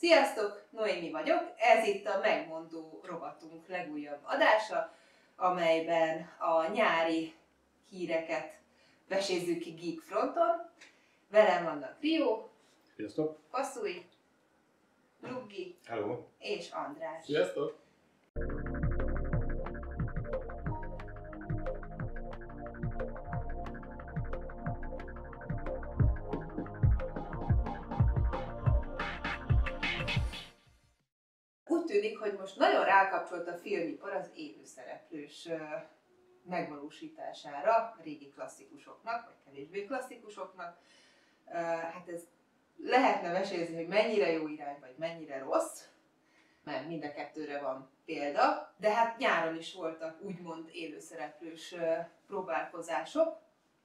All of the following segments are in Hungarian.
Sziasztok, Noémi vagyok, ez itt a Megmondó rovatunk legújabb adása, amelyben a nyári híreket vesézzük ki Geek Fronton. Velem vannak Rio, Sziasztok! Passzúj, Luggi Hello. És András. Sziasztok! Úgy tűnik, hogy most nagyon rákapcsolt a filmipar az élőszereplős megvalósítására, régi klasszikusoknak, vagy kevésbé klasszikusoknak. Hát ez lehetne vesézni, hogy mennyire jó irány, vagy mennyire rossz, mert mind a kettőre van példa, de hát nyáron is voltak úgymond élőszereplős próbálkozások,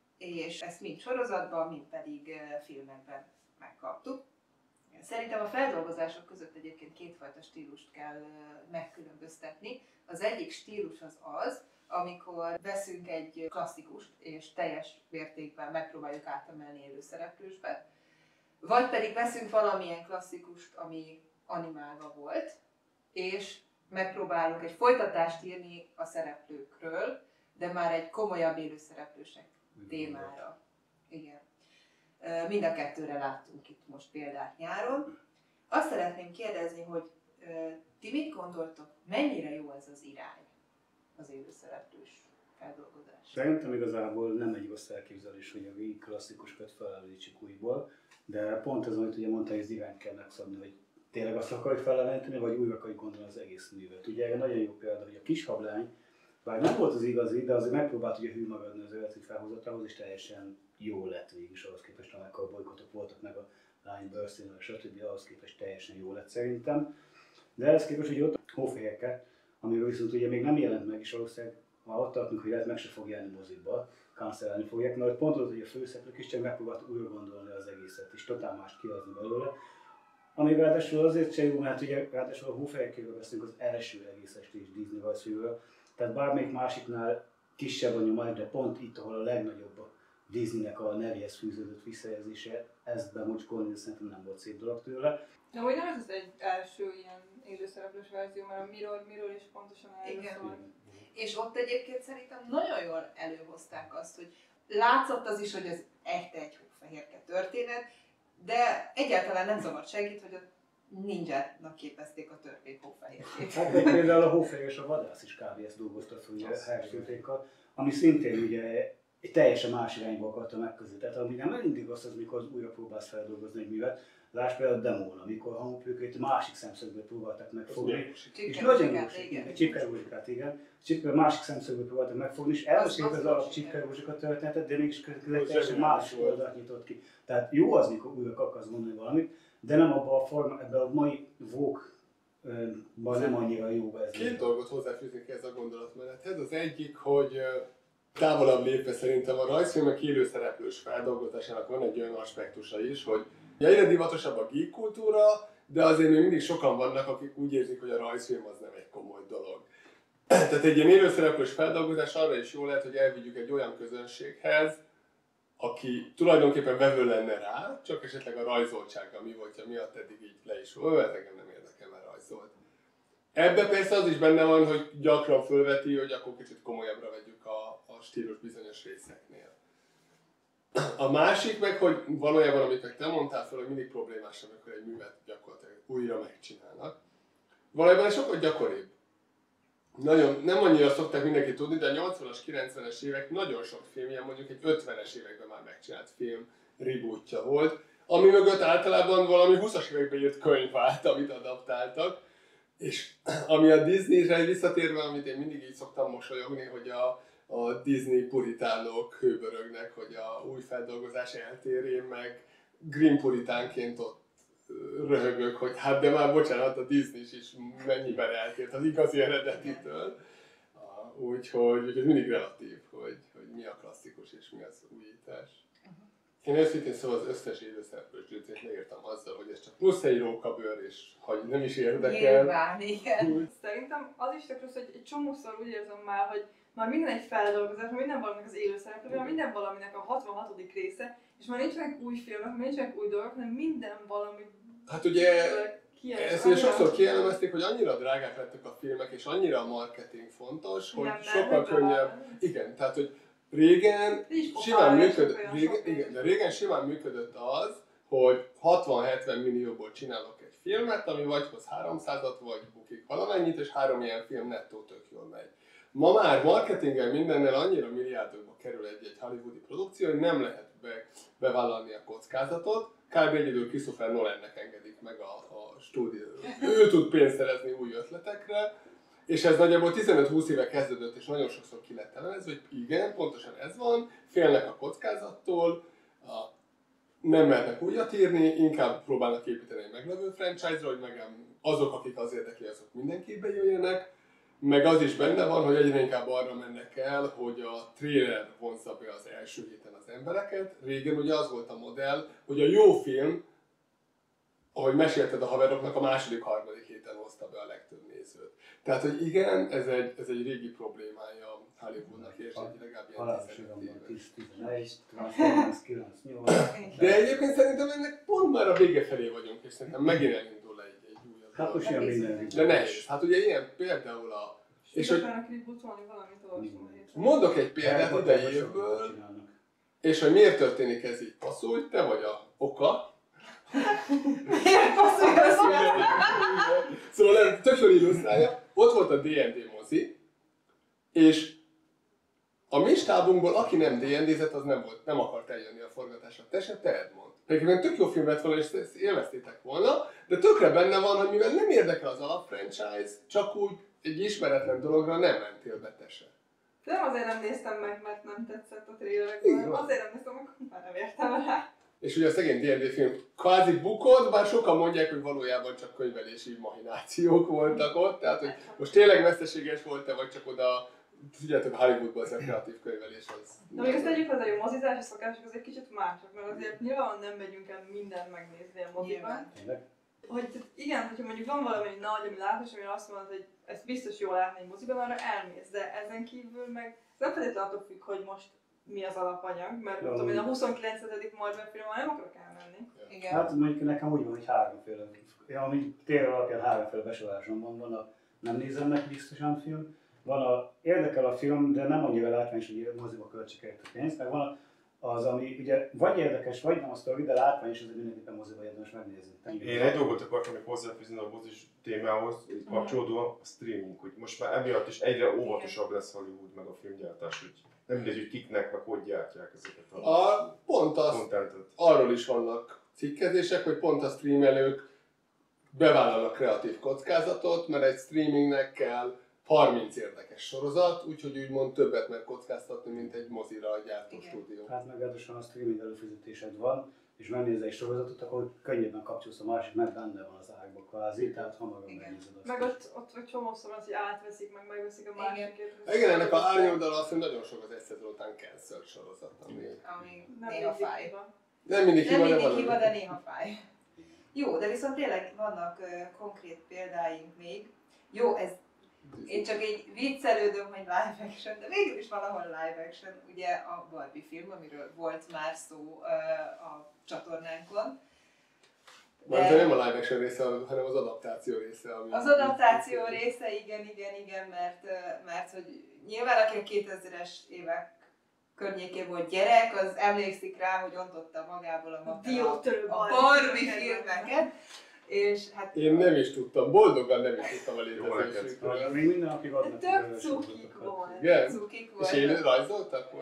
és ezt mind sorozatban, mind pedig filmekben megkaptuk. Szerintem a feldolgozások között egyébként kétfajta stílust kell megkülönböztetni. Az egyik stílus az, amikor veszünk egy klasszikust, és teljes mértékben megpróbáljuk átemelni élőszereplősbe, vagy pedig veszünk valamilyen klasszikust, ami animálva volt, és megpróbálunk egy folytatást írni a szereplőkről, de már egy komolyabb élőszereplősek témára. Igen. Mind a kettőre láttunk itt most példát nyáron. Azt szeretném kérdezni, hogy ti mit gondoltok, mennyire jó ez az irány, az élőszereplős feldolgozás? Szerintem igazából nem egy rossz elképzelés, hogy a régi klasszikusokat felállítsuk újból, de pont az, amit ugye mondta, hogy az irányt kell megszabni, hogy tényleg azt akarjuk felállítani, vagy újra akarjuk gondolni az egész művet. Ugye erre nagyon jó példa, hogy a kis hablány, bár nem volt az igazi, de azért megpróbált ugye hű maradni az eredeti felhozatához, és teljesen jó lett végig is ahhoz képest, amikor bolykotok voltak meg a lány bőrszínről, stb. Ahhoz képest teljesen jó lett szerintem. De ehhez képest, hogy ott a hófehérke, amiről viszont ugye még nem jelent meg, és valószínűleg ha ott tartunk, hogy lehet meg se fog jelenni moziba, cancelálni fogják, mert pont az, hogy a főszereplők is csak megpróbáltak újra gondolni az egészet, és totál mást kihozni belőle. Ami ráadásul azért se jó, mert ugye ráadásul a hófehérkéről beszélünk az első egész estés Disney rajzfilmről, tehát bármelyik másiknál kisebb a nyomás, de pont itt, ahol a legnagyobb a Disneynek a nevéhez fűződött visszajelzése, ezt bemocskolni, szerintem nem volt szép dolog tőle. De hogy nem ez az egy első ilyen élőszereplős verzió, mert a Mirror is pontosan erről szól. És ott egyébként szerintem nagyon jól előhozták azt, hogy látszott az is, hogy ez egy hófehérke történet, de egyáltalán nem zavart senkit, hogy a ninjának képezték a törvény hófehérkét. Hát például a hófehér és a vadász is kb. Ezt dolgozta fel ugye Hershey-fékkal, ami szintén ugye egy teljesen más irányba akarta megközelíteni. Tehát ami nem mindig rossz az, mikor újra próbálsz feldolgozni egy művet. Lásd például a demón, amikor a hangplőkét másik szemszögből próbáltak megfogni. És nagyon jó, Csipke-Rózsikát, igen. Másik szemszögből próbáltak megfogni, és elmesélt az a Csipke-Rózsika történetet, de mégis teljesen más oldalt nyitott ki. Tehát jó az, mikor újra akarsz mondani valamit, de nem ebben a mai Vogue-ban nem annyira jó ez. Két dolgot hozzáfűznék ez a gondolatmenethez. Az egyik, hogy távolabb lépve szerintem a rajzfilmek élőszereplős feldolgozásának van egy olyan aspektusa is, hogy egyre divatosabb a geek kultúra, de azért még mindig sokan vannak, akik úgy érzik, hogy a rajzfilm az nem egy komoly dolog. Tehát egy ilyen élőszereplős feldolgozás arra is jó lehet, hogy elvigyük egy olyan közönséghez, aki tulajdonképpen vevő lenne rá, csak esetleg a rajzoltsága mi voltja miatt eddig így le is volt, ez engem nem érdekel, mert rajzolt. Ebben persze az is benne van, hogy gyakran fölveti, hogy akkor kicsit komolyabbra vegyük a stílus bizonyos részeknél. A másik meg, hogy valójában, amit meg te mondtál fel, hogy mindig problémás, amikor egy művet gyakorlatilag újra megcsinálnak. Valójában ez sokkal gyakoribb. Nagyon, nem annyira szokták mindenki tudni, de a 80-as, 90-es évek nagyon sok filmje, mondjuk egy 50-es években már megcsinált film rebootja volt, ami mögött általában valami 20-as években írt könyv állt, amit adaptáltak. És ami a Disneyre visszatérve, amit én mindig így szoktam mosolyogni, hogy a Disney puritánok hőbörögnek, hogy a új feldolgozás eltérén meg Green puritánként ott röhögök, hogy hát de már bocsánat, a Disney is mennyiben eltért az igazi eredetitől. Úgyhogy ez mindig relatív, hogy mi a klasszikus és mi az újítás. Én őszintén szóval az összes élőszereplős gyűjtést leírtam azzal, hogy ez csak plusz egy rókabőr, és hogy nem is érdekel. Nyilván, igen. Szerintem az is tök rossz, hogy egy csomószor úgy érzem már, hogy már minden egy feldolgozás, minden valaminek az élőszereplő, minden valaminek a 66. része, és már nincsenek új filmek, nincsenek új dolgok, hanem minden valami hát ugye Ezt ugye sokszor kielemezték, hogy annyira drágák lettek a filmek, és annyira a marketing fontos, hogy sokkal könnyebb. Igen, tehát hogy régen simán működött az, hogy 60-70 millióból csinálok egy filmet, ami vagy hoz 300-at, vagy bukik valamennyit, és 3 ilyen film nettó tök jól megy. Ma már marketinggel mindennel annyira milliárdokba kerül egy hollywoodi produkció, hogy nem lehet bevállalni a kockázatot. Kb. Egyedül Christopher Nolannek engedik meg a stúdió. Ő tud pénzt szerezni új ötletekre, és ez nagyjából 15-20 éve kezdődött, és nagyon sokszor ki lett elemezve, hogy igen, pontosan ez van, félnek a kockázattól, nem mernek újat írni, inkább próbálnak építeni egy meglevő franchise-ra, hogy meg azok, akik az érdekli, azok mindenképp bejöjjenek, meg az is benne van, hogy egyre inkább arra mennek el, hogy a trailer vonzza be az első héten az embereket. Régen ugye az volt a modell, hogy a jó film, ahogy mesélted a haveroknak, a második-harmadik héten hozta be a legtöbb nézőt. Tehát, hogy igen, ez egy régi problémája Hollywoodnak, és egy legalább ilyen 15 éves. De egyébként szerintem ennek pont már a vége felé vagyunk, és szerintem megint elindul egy újabb. Hát most ilyen minden. De nehéz. Hát ugye ilyen például és hogy valamit olvasom. Mondok egy példát idei évből, és hogy miért történik ez így. Passzolj, te vagy a oka. Miért passzolj? Szóval nem, tök jól illusztrálja. Ott volt a D&D mozi, és a mi stábunkból, aki nem D&D-zett, az nem akart eljönni a forgatásra. Te se tehet, mond. Egyébként tök jó film lett volna, és ezt élveztétek volna, de tökre benne van, hogy mivel nem érdekel az alapfranchise, csak úgy egy ismeretlen dologra nem mentél be te se. De nem azért nem néztem meg, mert nem tetszett a trailerekben, azért nem néztem meg, mert nem értem rá. És ugye a szegény D&D film kvázi bukott, bár sokan mondják, hogy valójában csak könyvelési mahinációk voltak ott, tehát hogy most tényleg veszteséges volt-e, vagy csak oda, tudjátok, Hollywoodban az a kreatív könyvelés az. Na még azt tegyük hozzá, hogy a mozizási szokások azért kicsit mások, mert azért nyilván nem megyünk el mindent megnézni a moziban. Hogy igen, hogyha mondjuk van valami nagy, ami látos, amire azt mondod, hogy ezt biztos jól látni egy moziban, arra elmész, de ezen kívül meg nem feltétlenül attól függ, hogy most mi az alapanyag, mert tudom én a 29. Marvel filmmel nem akarok elmenni. Igen. Hát mondjuk nekem úgy van, hogy háromféle, ami tér alapján háromféle besorolásom van a nem nézem meg biztosan film, van a érdekel a film, de nem annyira látványos, hogy moziba költsük el a pénzt, meg van az, ami ugye vagy érdekes, vagy nem a sztori, de látványos, ezért mindenképpen moziba érdemes megnézni. Én egy dolgot akartam még hozzáfűzni a mozis témához, kapcsolódóan a streaming, hogy most már emiatt is egyre óvatosabb lesz Hollywood meg a filmgyártás, hogy nem mindegy, hogy kiknek, meg hogy gyártják ezeket a contentet. Arról is vannak cikkezések, hogy pont a streamelők bevállalnak kreatív kockázatot, mert egy streamingnek kell 30 érdekes sorozat, úgyhogy úgymond többet meg kockáztatni, mint egy mozira a gyártó stúdió. Hát megállatosan a streaming előfizetésed van, és megnézel egy sorozatot, akkor könnyebben kapcsolsz a másik, mert benne van az ágba kvázi, tehát hamarabb megnézed azt. Meg ott csomószor az, hogy átveszik, meg megveszik a másikét. Igen, ennek a árnyoldala az, hogy nagyon sok az egy szezon után cancel sorozat, ami néha fáj. Nem mindig hiba, de néha fáj. Jó, de viszont tényleg vannak konkrét példáink még. Jó, ez én csak egy viccelődöm, hogy live action, de végül is valahol live action, ugye a Barbie film, amiről volt már szó a csatornánkon. De nem a live action része, hanem az adaptáció része. Az adaptáció része, igen, mert hogy nyilván aki a 2000-es évek környékén volt gyerek, az emlékszik rá, hogy ontotta magából a Barbie filmeket. És hát én nem is tudtam, boldogan nem is tudtam a létezésükről. Még minden napig adnak. Tök cukik volt. Cukik volt. És élő rajzoltak?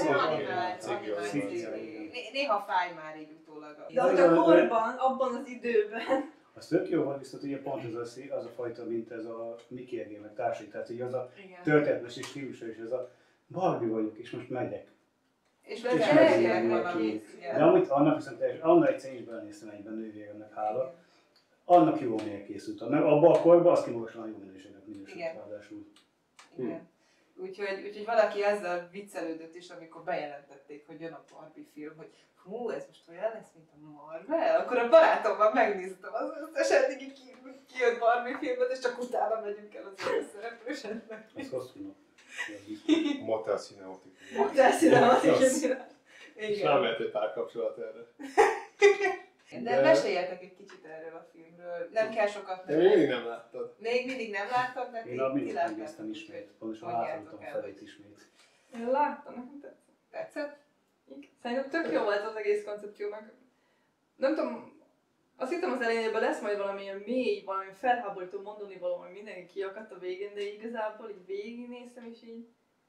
Néha fáj már így utólag. De a korban, abban az időben. Az tök jó volt, viszont ugye pont az a fajta, mint ez a Mickey Egér, meg társai, tehát így az a történetes és stílusa, és ez a Barbie vagyok, és most megyek. És mesélek valamit. De amit annak viszont, annak egyszer is belenéztem egyben nővéremnek hála, annak jó miért készült. Abban a korban azt kimagasan jó minőségnek minősült ráadásul. Igen. Úgyhogy valaki ezzel viccelődött is, amikor bejelentették, hogy jön a Barbie film, hogy hú, ez most olyan lesz, mint a Marvel? Akkor a barátommal megnéztem az összes eddigi kijött Barbie filmet, és csak utána megyünk el az előszereplősnek. Az hosszú nap. Motel Cinematic. Motel Cinematic. És nem lehet egy párkapcsolat erre. De meséljetek egy kicsit erről a filmről. Nem kell sokat. De még mindig nem láttad. Még mindig nem láttam, de Én a mindig láttátok, megnéztem ismét, pontosan mondjátok átadtam el, felét hogy ismét. Én láttam, nekem tetszett. tetszett? Szerintem tök jó volt az egész koncepció, meg nem tudom, azt hittem az elején, lesz majd valamilyen mély, valami felháborító mondani való, hogy mindenki kiakadt a végén, de igazából így végignéztem és így...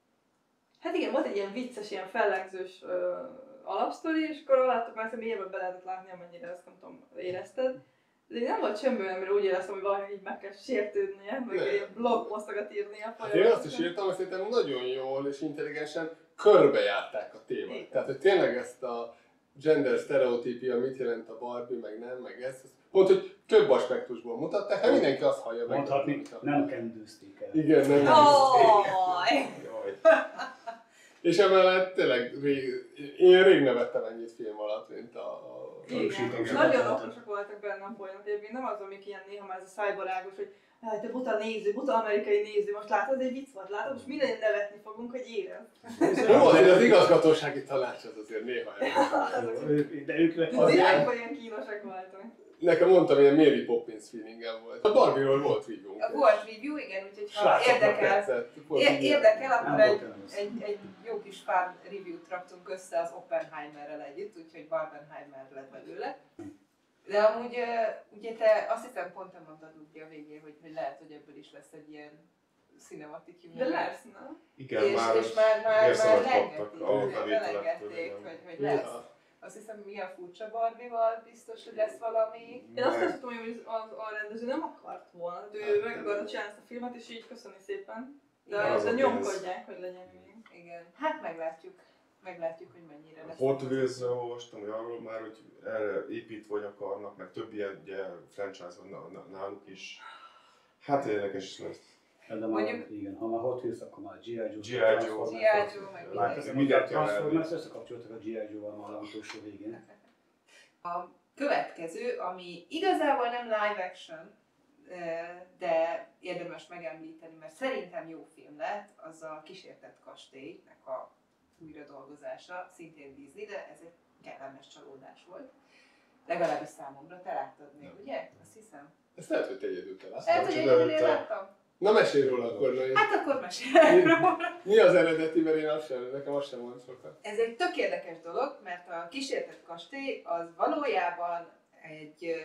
Hát igen, volt egy ilyen vicces, ilyen fellegzős alapsztori, és akkor láttuk már, hogy mélyebben be lehetett látni, amennyire ezt nem tudom, érezted. De így nem volt semmi olyan, amire úgy éreztem, hogy valami így meg kell sértődnie, meg ilyen blogposztokat írnia. Hát én azt is írtam, hogy szerintem nagyon jól és intelligensen körbejárták a témát. Igen. Tehát, hogy tényleg ezt a gender sztereotípia, mit jelent a Barbie, meg nem, meg ezt. Pont, hogy több aspektusból mutatták, hát mindenki azt hallja meg. Mondhatni, nem kendőzték el. Igen, nem. Jaj! Jaj. És emellett tényleg én rég nevettem ennyit film alatt, mint a Igen, nagyon okosak voltak benne a folyamat. Egyébként nem az, amik ilyen néha már ez a szájbarágos, hogy hát te buta néző, buta amerikai néző, most látod, egy vicc volt, látod, most minden nevetni fogunk, hogy érez. Jó, azért az igazgatósági tanács az azért néha De ők Az ilyenkor ilyen kínosak voltak. Nekem mondtam, ilyen Mary Poppins feelingem volt. A Barbie-ról volt review. Volt review, igen, úgyhogy ha érdekel, akkor egy jó kis pár review-t raktunk össze az Oppenheimerrel együtt, úgyhogy Barbenheimer lett belőle. De amúgy ugye te azt hiszem pont mondtad ugye a végén, hogy lehet, hogy ebből is lesz egy ilyen cinematic universe. De lesz, nem? Igen, és már érszavat lengették, kaptak a bevételektől, hogy lesz. Azt hiszem, milyen furcsa Barbie-val biztos, hogy lesz valami. Én azt nem tudom, hogy a rendező nem akart volna, ő meg akarta csinálni ezt a filmet, és így köszönni szépen. De nyomkodják, hogy legyen még. Igen, hát meglátjuk, hogy mennyire lesz. Hot Wheels-ről olvastam, hogy arról már, hogy erre építve hogy akarnak, meg több ilyen ugye, franchise van náluk is. Hát érdekes is lesz. De már, igen, ha már Hot Wheels, akkor már G.I. Joe, meg Látod, mindjárt Transformers összekapcsoltak a G.I. Joe-val már az utolsó végén. A következő, ami igazából nem live action, de érdemes megemlíteni, mert szerintem jó film lett, az a Kísértett kastélynek a újradolgozása, szintén Disney, de ez egy kellemes csalódás volt. Legalábbis számomra, te láttad még, ugye? Azt hiszem. Ezt lehet, hogy te egyedül te Lehet, látod. hogy egyedül láttam. Na mesélj róla akkor, Nai. Hát akkor mesélj róla. Mi az eredeti, mert nekem azt sem mond sokat. Ez egy tök érdekes dolog, mert a Kísértett kastély az valójában egy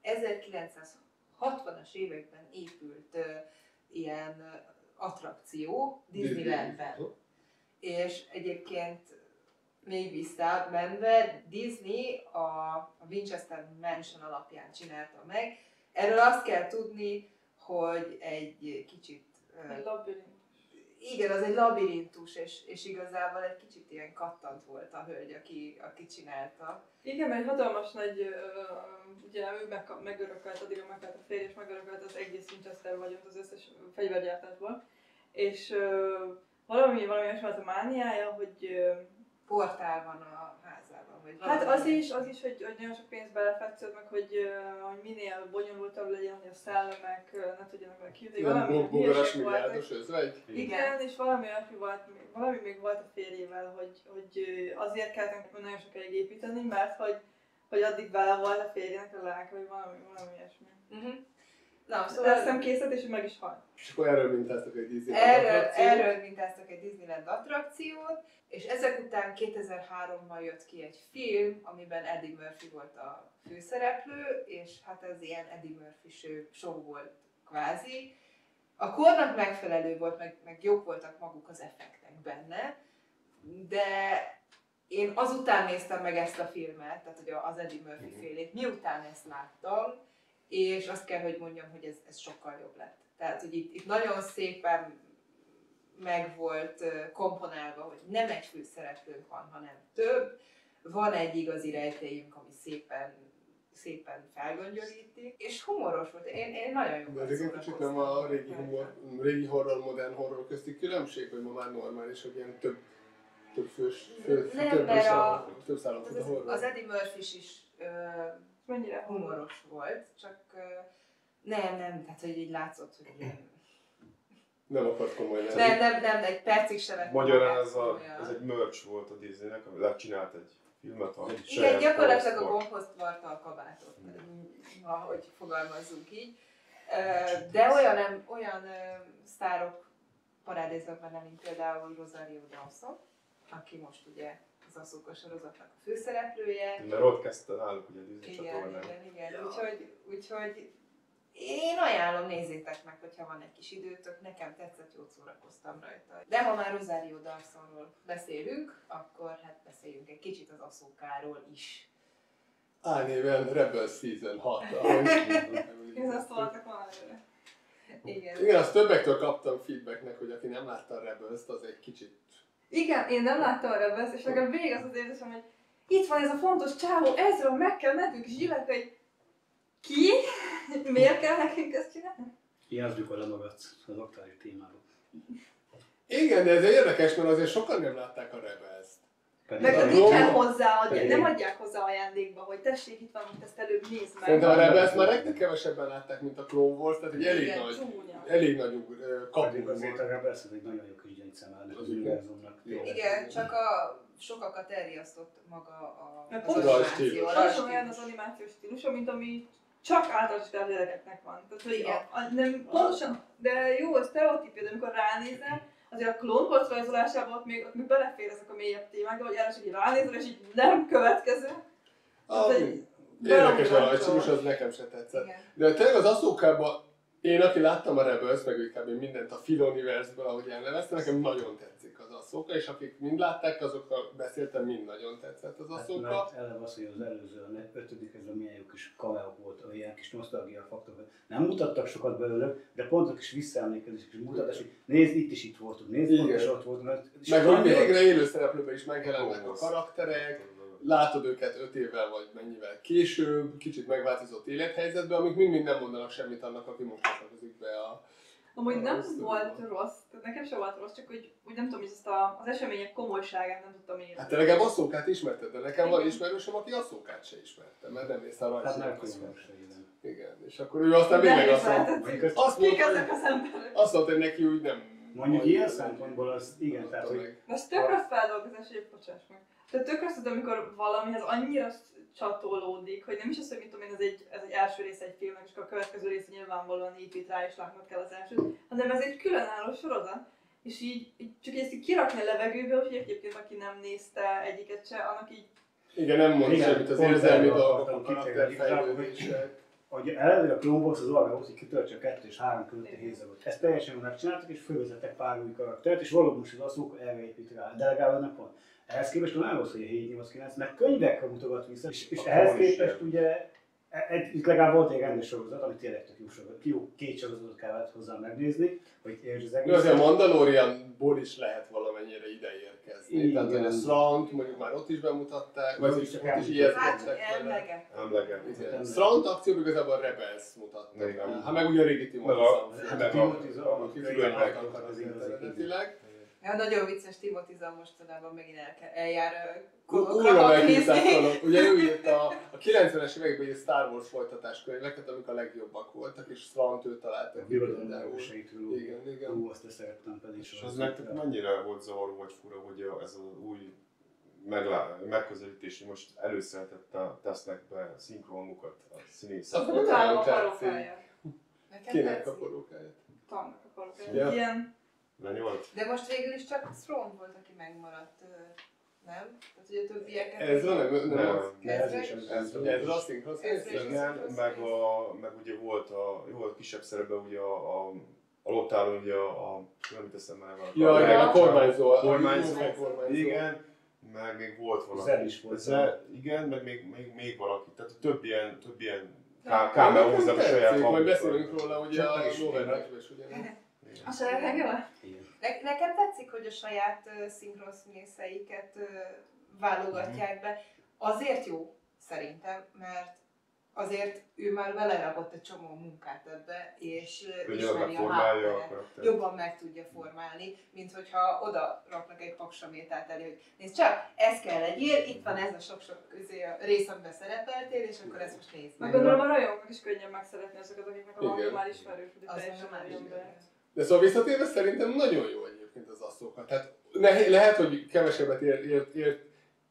1960-as években épült ilyen attrakció Disneylandben. És egyébként még vissza menve Disney a Winchester Mansion alapján csinálta meg. Erről azt kell tudni, hogy egy kicsit... Egy labirintus. Igen, az egy labirintus, és igazából egy kicsit ilyen kattant volt a hölgy, aki csinálta. Igen, mert egy hatalmas nagy, ugye ő megörökölt, addigra meghalt a férj, és megörökölt az egész Winchester vagyont az összes fegyvergyártásból. És valami olyasmi volt a mániája, hogy... Portál van a házában, vagy hát az is, hogy nagyon sok pénzt belefektetett meg, hogy minél bonyolultabb legyen, hogy a szellemek ne tudjanak vele kijutni. Ilyen bogaras milliárdos özvegy? Igen, és valami még volt a férjével, hogy azért kellett nagyon sokáig építeni, mert hogy addig bele volt a férjének a lelke, vagy valami ilyesmi. Na, szóval szemkészlet, és meg is halt. És akkor erről mintáztak egy Disneyland attrakciót. Erről mintáztak egy Disneyland attrakciót, és ezek után 2003-ban jött ki egy film, amiben Eddie Murphy volt a főszereplő, és hát ez ilyen Eddie Murphy show volt kvázi. A kornak megfelelő volt, meg jók voltak maguk az effektek benne, de én azután néztem meg ezt a filmet, tehát hogy az Eddie Murphy félét, miután ezt láttam, és azt kell, hogy mondjam, hogy ez sokkal jobb lett. Tehát, hogy itt nagyon szépen meg volt komponálva, hogy nem egy főszereplőnk van, hanem több. Van egy igazi rejtélyünk, ami szépen felgöngyölítik, és humoros volt. Én nagyon jól szórakoztam. De ezek kicsit nem a régi horror, modern horror közti különbség, hogy ma már normális, hogy ilyen több szállat a horror. Az Eddie Murphy is mennyire humoros volt, csak nem, tehát hogy így látszott, hogy nem akart komolyan. Nem, egy percig sem vettem. Magyarán ez egy merch volt a Disneynek, ami lecsinált egy filmet a Igen, gyakorlatilag a gombhoz varta a kabátot, ahogy fogalmazzunk így. De olyan sztárok parádéznak benne, mint például Rosario Dawson, aki most ugye az Ahsoka sorozatnak a főszereplője. Mert ott kezdte náluk ugye a Disney csatornán. Igen. Úgyhogy én ajánlom, nézzétek meg, hogyha van egy kis időtök, nekem tetszett, jót szórakoztam rajta. De ha már Rosario Dawsonról beszélünk, akkor hát beszéljünk egy kicsit az Ahsokáról is. Álnéven Rebel Season 6. Ez azt voltak volna előre. Igen, azt többektől kaptam feedbacknek, hogy aki nem látta a Rebels-t, az egy kicsit... Igen, én nem láttam a Rebels, és nekem végig az az érzésem, hogy itt van ez a fontos csávó, ezről meg kell mentünk, és írják, hogy ki? Miért kell nekünk ezt csinálni? Ilyen az, mikor lemagadsz az aktuális témáról. Igen, de ez érdekes, mert azért sokan nem látták a Rebels-t. Meg nincsen hozzá, nem adják hozzá ajándékba, hogy tessék, itt van, mint ezt előbb nézd meg. Szerintem a Rebels már egyre kevesebben látták, mint a Clone Wars, tehát egy elég nagy kapunk. Azért a Rebels egy nagyon jó kis gyengyszemelnek az univerzumnak. Igen, csak sokakat elriasztott maga az animáció. Pontosan olyan az animációs stílusa, mint ami csak általános gyerekeknek van. Tehát, hogy nem, pontosan, de jó, a sztereotípia, de amikor ránézel, azért a Clone Wars rajzolásában ott még belefér ezek a mélyebb témák, de hogy először így ránézel, és így nem következő. Érdekes a rajzolás, az nekem se tetszett. Igen. De tényleg az Ahsokában, én aki láttam a Rebels, meg inkább mindent a Filoniverse-ből, ahogy elneveztem, nekem nagyon tetszik az Ahsoka, és akik mind látták, azokkal beszéltem, mind nagyon tetszett az Ahsoka. Hát, mert eleve az, hogy az előző, a 5. ezben milyen jó kis kameók volt, ilyen kis nosztalgia faktor. Nem mutattak sokat belőle, de pont a kis visszaemlékezés és mutatás, hogy nézd, itt is itt voltunk, nézd, ott is ott voltunk. Meg hogy végre élő szereplőben is megjelennek a karakterek, látod őket 5 évvel vagy mennyivel később, kicsit megváltozott élethelyzetben, amik mind nem mondanak semmit annak, aki most csatlakozik be a... Amúgy nem volt rossz, tehát nekem sem volt rossz, csak hogy úgy nem tudom, hogy ezt az események komolyságát nem tudtam érni. Hát te legalább Ahsokát ismerted, de nekem van ismerősöm, aki Ahsokát se ismerte, mert nem nézte a rajzfilmet. Igen, és akkor ő aztán végleg azt mondta, hogy neki úgy nem... Mondjuk ilyen szempontból az igen, tehát hogy... De ez tök rossz feldolgozás, hogy bocsáss meg. Tehát tök rossz, amikor valamihez annyira csatolódik, hogy nem is az, hogy mit tudom én, ez egy első része egy filmnek, és akkor a következő része nyilvánvalóan épít rá, és látnod kell az elsőt, hanem ez egy különálló sorozat, és így csak ezt így kirakni a levegőbe, hogy egyébként aki nem nézte egyiket se, annak így... Igen, nem mond semmit az érzelmi dolgok, a karakterfejlődések. Hogy eleve a Clone Wars az arra volt, hogy kitöltse a 2 és 3 közötti hézagot. Ezt teljesen megcsináltak, és fölvezettek pár új karaktert, és valóban most az Ahsoka erre épít rá, de legalább nem pont. Ehhez képest nem rossz, hogy a 7-8-9, mert könyvekre mutogat vissza, és ehhez képest ugye itt legalább volt egy rendes sorozat, ami tényleg tök jó sorozat, jó 2 sorozatot kellett hozzá megnézni, hogy értsd az egész. De azért a Mandalorianból is lehet valamennyire ide érkezni. Tehát a Thrawn-t mondjuk már ott is bemutatták, vagy ott is ijesztettek vele. Emleget. Thrawn-t akcióban igazából a Rebels mutatták. Hát meg ugye a régi Timothy Zahn, aki különbözőek akartak eredetileg. Ja, nagyon vicces, Timothy Zahn mostanában megint eljár újra meghívták. Ugye ő írta a 90-es években egy Star Wars folytatáskönyveket, amik a legjobbak voltak, és Thrawn-t ő találta. A birodalom őseitről. Igen. Azt szerettem pedig. És az nektek mennyire volt zavaró vagy fura, hogy ez az új megközelítési most előszeretettel tesznek be szinkronmukat a színészek. Utálom a parókáját. Kinek a parókáját? Tannak a parókáját. Ilyen... De most végül is csak Thrawn volt, aki megmaradt, nem? Tehát ugye a többieket... Ez nem. Ez a szinkron. Igen, meg ugye volt a kisebb szerepben ugye a Lottálon ugye nem teszem már ja, igen, a kormányzó. Igen, meg még volt valaki. Zen is volt. Igen, meg még valaki. Tehát több ilyen kámera hozzá a saját hangot. Majd beszélünk róla, ugye a Novernak is ugyanez. A saját hangja? Nekem tetszik, hogy a saját szinkronszínészeiket válogatják be. Azért jó, szerintem, mert azért ő már belerakott egy csomó munkát ebbe, és ismeri a hátteret, jobban meg tudja formálni, mint hogyha oda raknak egy paksamétát elé, hogy nézd csak, ez kell legyél, itt van ez a sok-sok rész, amiben szerepeltél, és akkor ezt most nézd meg. Gondolom a rajongók is könnyen megszeretni azokat, akiknek a hangja már ismerős, hogy teljesen már be. De szóval visszatérve szerintem nagyon jó egyébként az Ahsoka. Tehát lehet, hogy kevesebbet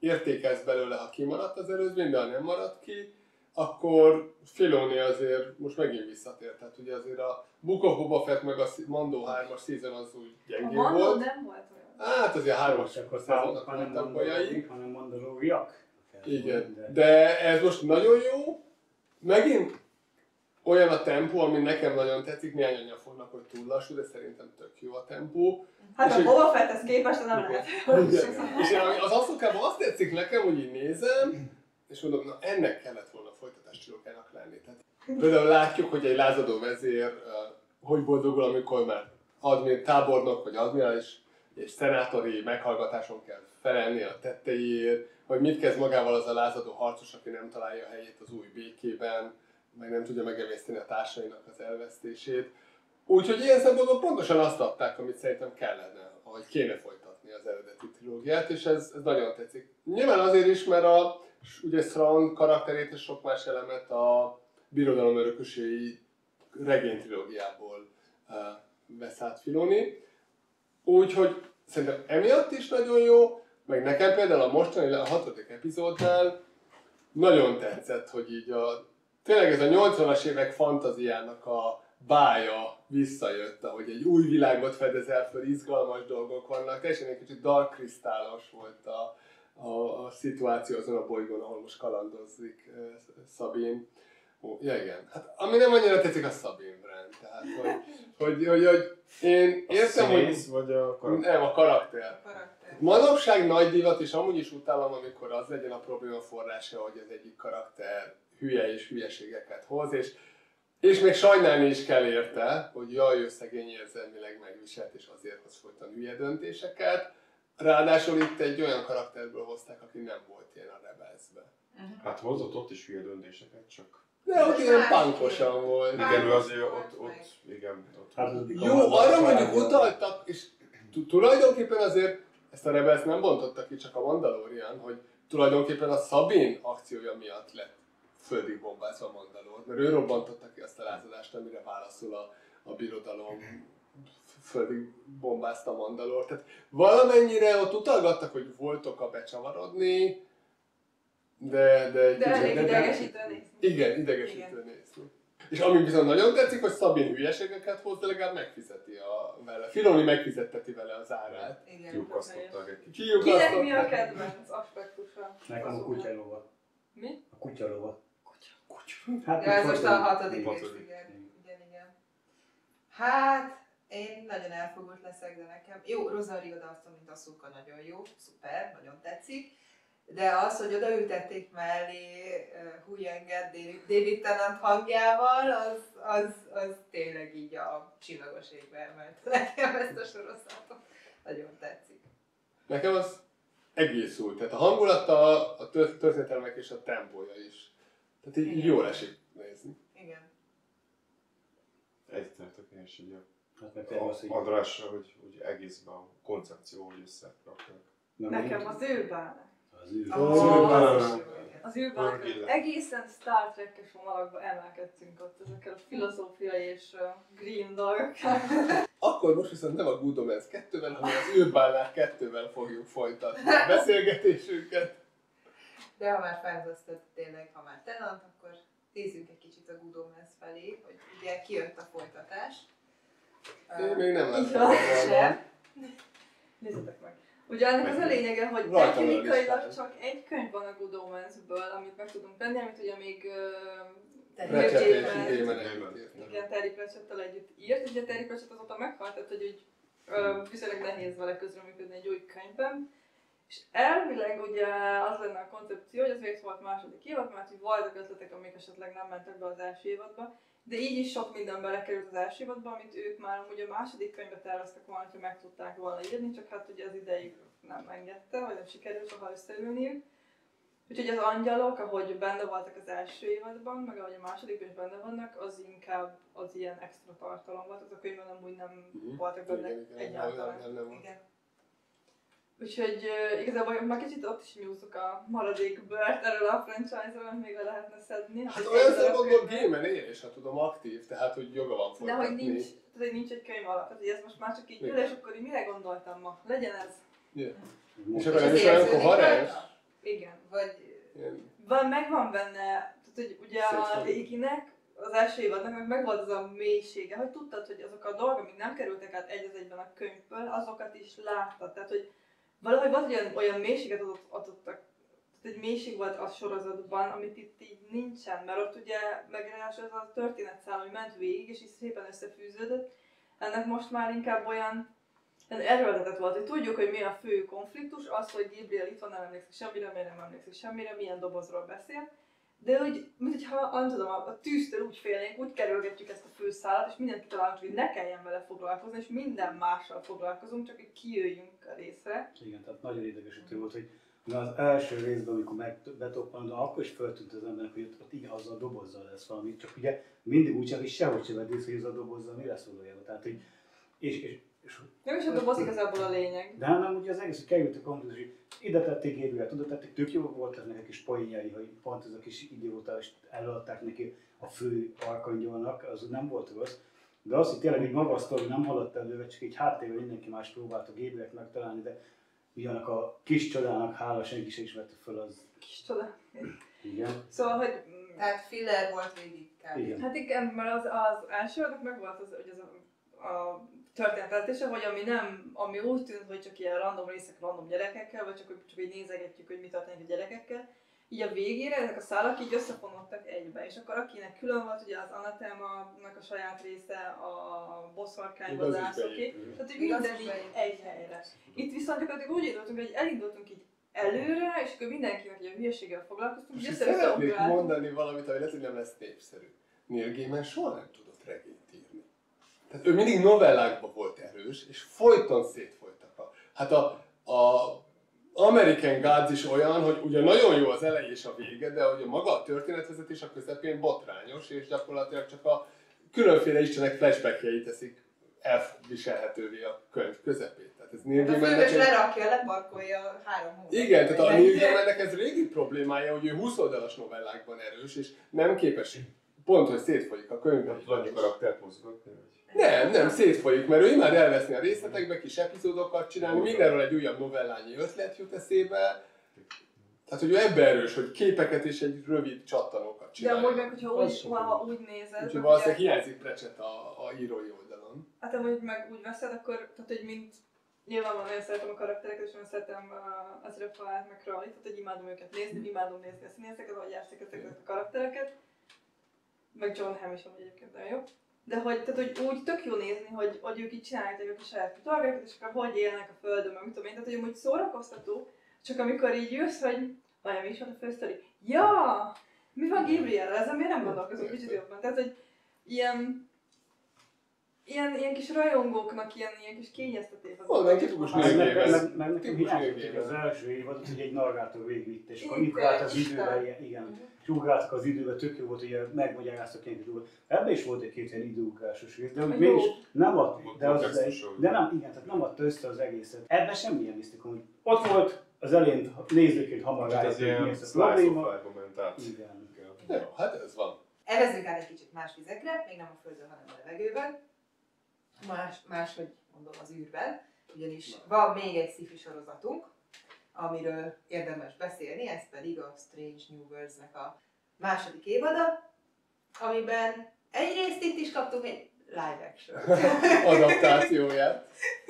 értékelsz belőle, ha kimaradt az előzmény, de ha nem maradt ki, akkor Filoni azért most megint visszatért. Tehát ugye azért a Book of Boba Fett meg a Mando 3-as szezon az úgy gyengébb volt. A Mando nem volt olyan. Hát azért 3-as szezonnak voltak bajai. Hanem mandalóriak. Igen, de ez most nagyon jó. Megint olyan a tempó, ami nekem nagyon tetszik, néhányan fognak, hogy túl lassú, de szerintem tök jó a tempó. Hát a Boba Fetthez képest nem lehet. És az Ahszokában azt tetszik nekem, hogy így nézem, és mondom, na ennek kellett volna folytatás trilógiának lenni. Tehát, például látjuk, hogy egy lázadó vezér hogy boldogul, amikor már tábornok vagy admirális és szenátori meghallgatáson kell felelni a tetteiért, hogy mit kezd magával az a lázadó harcos, aki nem találja a helyét az új békében, meg nem tudja megemészteni a társainak az elvesztését. Úgyhogy ilyen szempontból pontosan azt adták, amit szerintem kellene, vagy kéne folytatni az eredeti trilógiát, és ez nagyon tetszik. Nyilván azért is, mert ugye Thrawn karakterét és sok más elemet a Birodalom örökösei regénytrilógiából vesz át Filoni. Úgyhogy szerintem emiatt is nagyon jó, meg nekem például a mostani, a 6. epizódnál nagyon tetszett, hogy így tényleg ez a 80-as évek fantaziának a bája visszajött, ahogy egy új világot fedezel föl, izgalmas dolgok vannak, teljesen egy kicsit dark kristálos volt a szituáció azon a bolygón, ahol most kalandozik Sabine. Ja igen, hát ami nem annyira tetszik a Sabine Wren, tehát hogy én értem, hogy... vagy a karakter? Nem, a karakter. Manapság nagy divat, és amúgy is utálom, amikor az legyen a probléma forrása, hogy az egyik karakter hülye és hülyeségeket hoz, és még sajnálni is kell érte, hogy jaj, ő szegény érzelmileg megviselt, és azért hoz folyton hülye döntéseket. Ráadásul itt egy olyan karakterből hozták, aki nem volt ilyen a Rebelsbe. Hát hozott ott is hülye döntéseket, csak... De ott ilyen punkosan volt. Igen, ő azért ott... Hát, Jó, arra mondjuk utaltak, és tulajdonképpen azért ezt a Rebels nem bontotta ki, csak a Mandalorian, hogy tulajdonképpen a Sabine akciója miatt lett földig bombázva a Mandalor, mert ő robbantotta ki azt a lázadást, amire válaszul a birodalom földig bombázta a Mandalor. Tehát valamennyire ott utalgattak, hogy voltok a becsavarodni, de elég idegesítő nézni. Igen, idegesítő nézni. És ami viszont nagyon tetszik, hogy Sabine hülyeségeket hoz, de legalább megfizeti vele. Filoni megfizetteti vele az árát. Kiukasztották egy kicsit. Kinek mi a kedvenc aspektusa? Nekem a kutyalova. Mi? A kutyalova. Hát ez most a 6. rész, Hatodik. igen. Hát, én nagyon elfogult leszek, de nekem... Jó, Rosario Dawson, mint Ahsoka nagyon jó, szuper, nagyon tetszik. De az, hogy odaültették mellé Huyenget David Tennant hangjával, az tényleg így a csillagos égbe emelte nekem ezt a sorozatot. Nagyon tetszik. Nekem az egész új. Tehát a hangulata, a történetelmek és a tempója is. Tehát így jól esik nézni. Igen. Egyetértek én is így Hát Andrásra, hogy egészben a koncepció, hogy összerakták. Nekem az űrbálnak. Az Az űrbálnak egészen Star Trek-es vonalakba emelkedtünk ott ezekkel a filozófiai és green dolgokkal. Akkor most viszont nem a Good Omens 2-vel, hanem az űrbálnák 2-vel fogjuk folytatni a beszélgetésünket. De ha már felhoztad tényleg, ha már Tennant, akkor nézzünk egy kicsit a Good Omens felé, hogy ugye kijött a folytatás. Én még nem láttam. Nézzétek meg. Ugye ennek az a lényege, hogy Rajtam technikailag csak egy könyv van a Good Omensből, amit meg tudunk venni, amit ugye még Terry Pratchett-tel együtt írt, ugye Terry Pratchett azóta meghalt, tehát hogy viszonylag nehéz vele közreműködni egy új könyvben. És elvileg ugye az lenne a koncepció, hogy az még volt második évad, mert hogy voltak ötletek, amik esetleg nem mentek be az első évadba, de így is sok minden belekerült az első évadba, amit ők már amúgy a második könyvbe terveztek volna, hogyha meg tudták volna írni, csak hát ugye az idejük nem engedte, vagy nem sikerült soha összeülniük. Úgyhogy az angyalok, ahogy benne voltak az első évadban, meg ahogy a másodikban is benne vannak, az inkább az ilyen extra tartalom volt, az a könyvben amúgy nem voltak benne egyáltalán. Igen. Úgyhogy igazából már kicsit ott is nyúzzuk a maradék bört erről a franchise-ról, még le lehetne szedni. Hát olyan szempontból Game-en él, és ha tudom, aktív, tehát hogy joga van folytatni. De hogy nincs egy könyv alap, tehát ez most már csak így ül, és akkor így mire gondoltam ma? Legyen ez? Yeah. És akkor nem is olyan koherens? Igen. Vagy... Megvan benne, tehát hogy ugye a Réginek, az első évadnak meg volt az a mélysége, hogy tudtad, hogy azok a dolgok, amik nem kerültek át egy az egyben a könyvből, azokat is láttad. Tehát, hogy valahogy volt olyan mélységet adottak, tehát egy mélység volt a sorozatban, amit itt így nincsen, mert ott ugye megrásul ez a történetszál, ami ment végig, és így szépen összefűződött. Ennek most már inkább olyan erőltetett volt, hogy tudjuk, hogy mi a fő konfliktus, az, hogy Gabriel itt van, nem emlékszik semmire, miért nem emlékszik semmire, milyen dobozról beszél. De úgy, mintha, nem tudom, a tűztől úgy félnénk, úgy kerülgetjük ezt a főszálat, és mindent kitalálunk, hogy ne kelljen vele foglalkozni, és minden mással foglalkozunk, csak hogy kijöjjünk a részre. Igen, tehát nagyon idegesítő volt, hogy az első részben, amikor betoppanod, akkor is feltűnt az embernek, hogy ott igen, azzal a dobozzal lesz valami, csak ugye mindig úgy csak, hogy sehogy sem vedd észre, hogy az a dobozzal mi lesz valójában. Tehát, hogy, és nem is a doboz igazából a lényeg. De hanem ugye az egész, hogy került a konfliktus, hogy ide tették Gabrielt, oda tették, tök jó volt ez nekik kis poénjai, hogy pont ez a kis idióta, és előadták neki a fő arkangyalnak, az nem volt rossz. De az, hogy tényleg így maga a sztori nem haladt előre, csak így háttérben mindenki más próbálta Gabrielt megtalálni, de ugyanak a kis csodának hála, senki sem ismerte föl az... Kis csoda. Igen. Szóval, hogy... Tehát filler volt végig kb. Igen. Hát igen, mert az elsőnek meg volt az, hogy az a történetelése, hogy ami úgy tűnt, hogy csak ilyen random részek random gyerekekkel, vagy csak így nézegetjük, hogy mi történik a gyerekekkel. Így a végére ezek a szálak így összefonódtak egybe, és akkor akinek külön volt ugye az Anathema-nak a saját része, a boszorkányvadászoké, tehát hogy minden így egy helyre. Itt viszont gyakorlatilag úgy indultunk, hogy elindultunk így előre, és akkor mindenkinek egy a hülyeséggel foglalkoztunk, és szeretnék mondani valamit, ami lehet, hogy nem lesz népszerű. Neil Gaiman soha nem tudott regényt írni. Tehát ő mindig novellákban volt erős, és folyton szétfolytak. Hát a American Gods is olyan, hogy ugye nagyon jó az eleje és a vége, de ugye maga a történetvezetés a közepén botrányos, és gyakorlatilag csak a különféle istenek flashbackjei teszik elviselhetővé a könyv közepén. Tehát ez Neil Gaimannek lerakja, leparkolja 3 hónapot. Igen, tehát a Neil Gaimannek ez régi problémája, hogy ő 20 oldalas novellákban erős, és nem képes pont, hogy szétfolyik a könyvben. Annyi karaktert mozgatni, Nem, szétfolyik, mert ő imád elveszni a részletekbe, kis epizódokat csinálni, mindenről egy újabb novellányi ötlet jut eszébe. Tehát, hogy ő ebben erős, hogy képeket és egy rövid csattanókat csinálja. De amúgy meg, hogyha úgy nézed... Úgyhogy valószínűleg hiányzik Pratchett a írói oldalon. Hát amúgy meg úgy veszed, akkor, tehát hogy mint... Nyilvánvalóan nagyon szeretem a karaktereket, és nagyon szeretem Ezra Fallát, meg Crowley, tehát hogy imádom őket nézni, imádom nézni a színészeket, ahogy játszik ezeket a karaktereket. Meg John Hamm is amúgy egyébként nagyon jó. De tehát, hogy úgy tök jó nézni, hogy ők így csinálják a saját dolgokat, és akkor hogy élnek a földön, meg mit tudom én, tehát hogy amúgy szórakoztató, csak amikor így jössz, hogy vajon mi is van a fősztori? Ja! Mi van Gabriel-rel? Ezen miért nem gondolkozunk kicsit jobban? Tehát, hogy ilyen kis rajongóknak ilyen kis kényeztetés az. Valami tipikus nőgével. Meg nekem hiányzott az első évadot, hogy egy narrátor végigvitt, és akkor ugrált az időbe, igen. És ugráltak az időbe, tök jó volt, hogy megmagyaráztak ilyen időben. Ebben is volt egy-két ilyen időugrásos rész, de mégis nem adta, tehát nem adta össze az egészet. Ebben semmilyen misztikum, hogy ott volt, az elején nézőként hamar rájött, hogy mi ez a probléma. Igen. Jó, hát ez van. Evezzünk át egy kicsit más vizekre, még nem a földön, hanem a levegőben. Máshogy mondom az űrben, ugyanis van még egy sci-fi sorozatunk, amiről érdemes beszélni, ez pedig a Strange New Worlds-nek a második évada, amiben egyrészt itt is kaptunk egy live action adaptációját.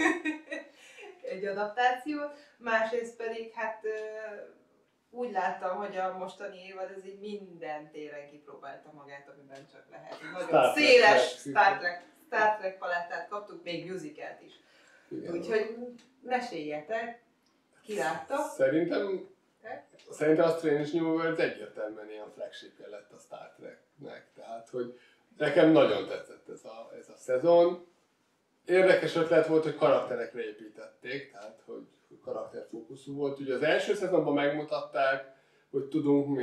Egy adaptációt, másrészt pedig hát úgy láttam, hogy a mostani évad ez így minden téren kipróbálta magát, amiben csak lehet. Nagyon széles Star Trek palettát kaptuk, még musicalt is. Úgyhogy meséljetek, ki látta? Szerintem a Strange New Worlds egyértelműen ilyen flagshipje lett a Star Treknek. Tehát, hogy nekem nagyon tetszett ez a szezon. Érdekes ötlet volt, hogy karakterekre építették, tehát hogy karakterfókuszú volt. Ugye az első szezonban megmutatták, hogy tudunk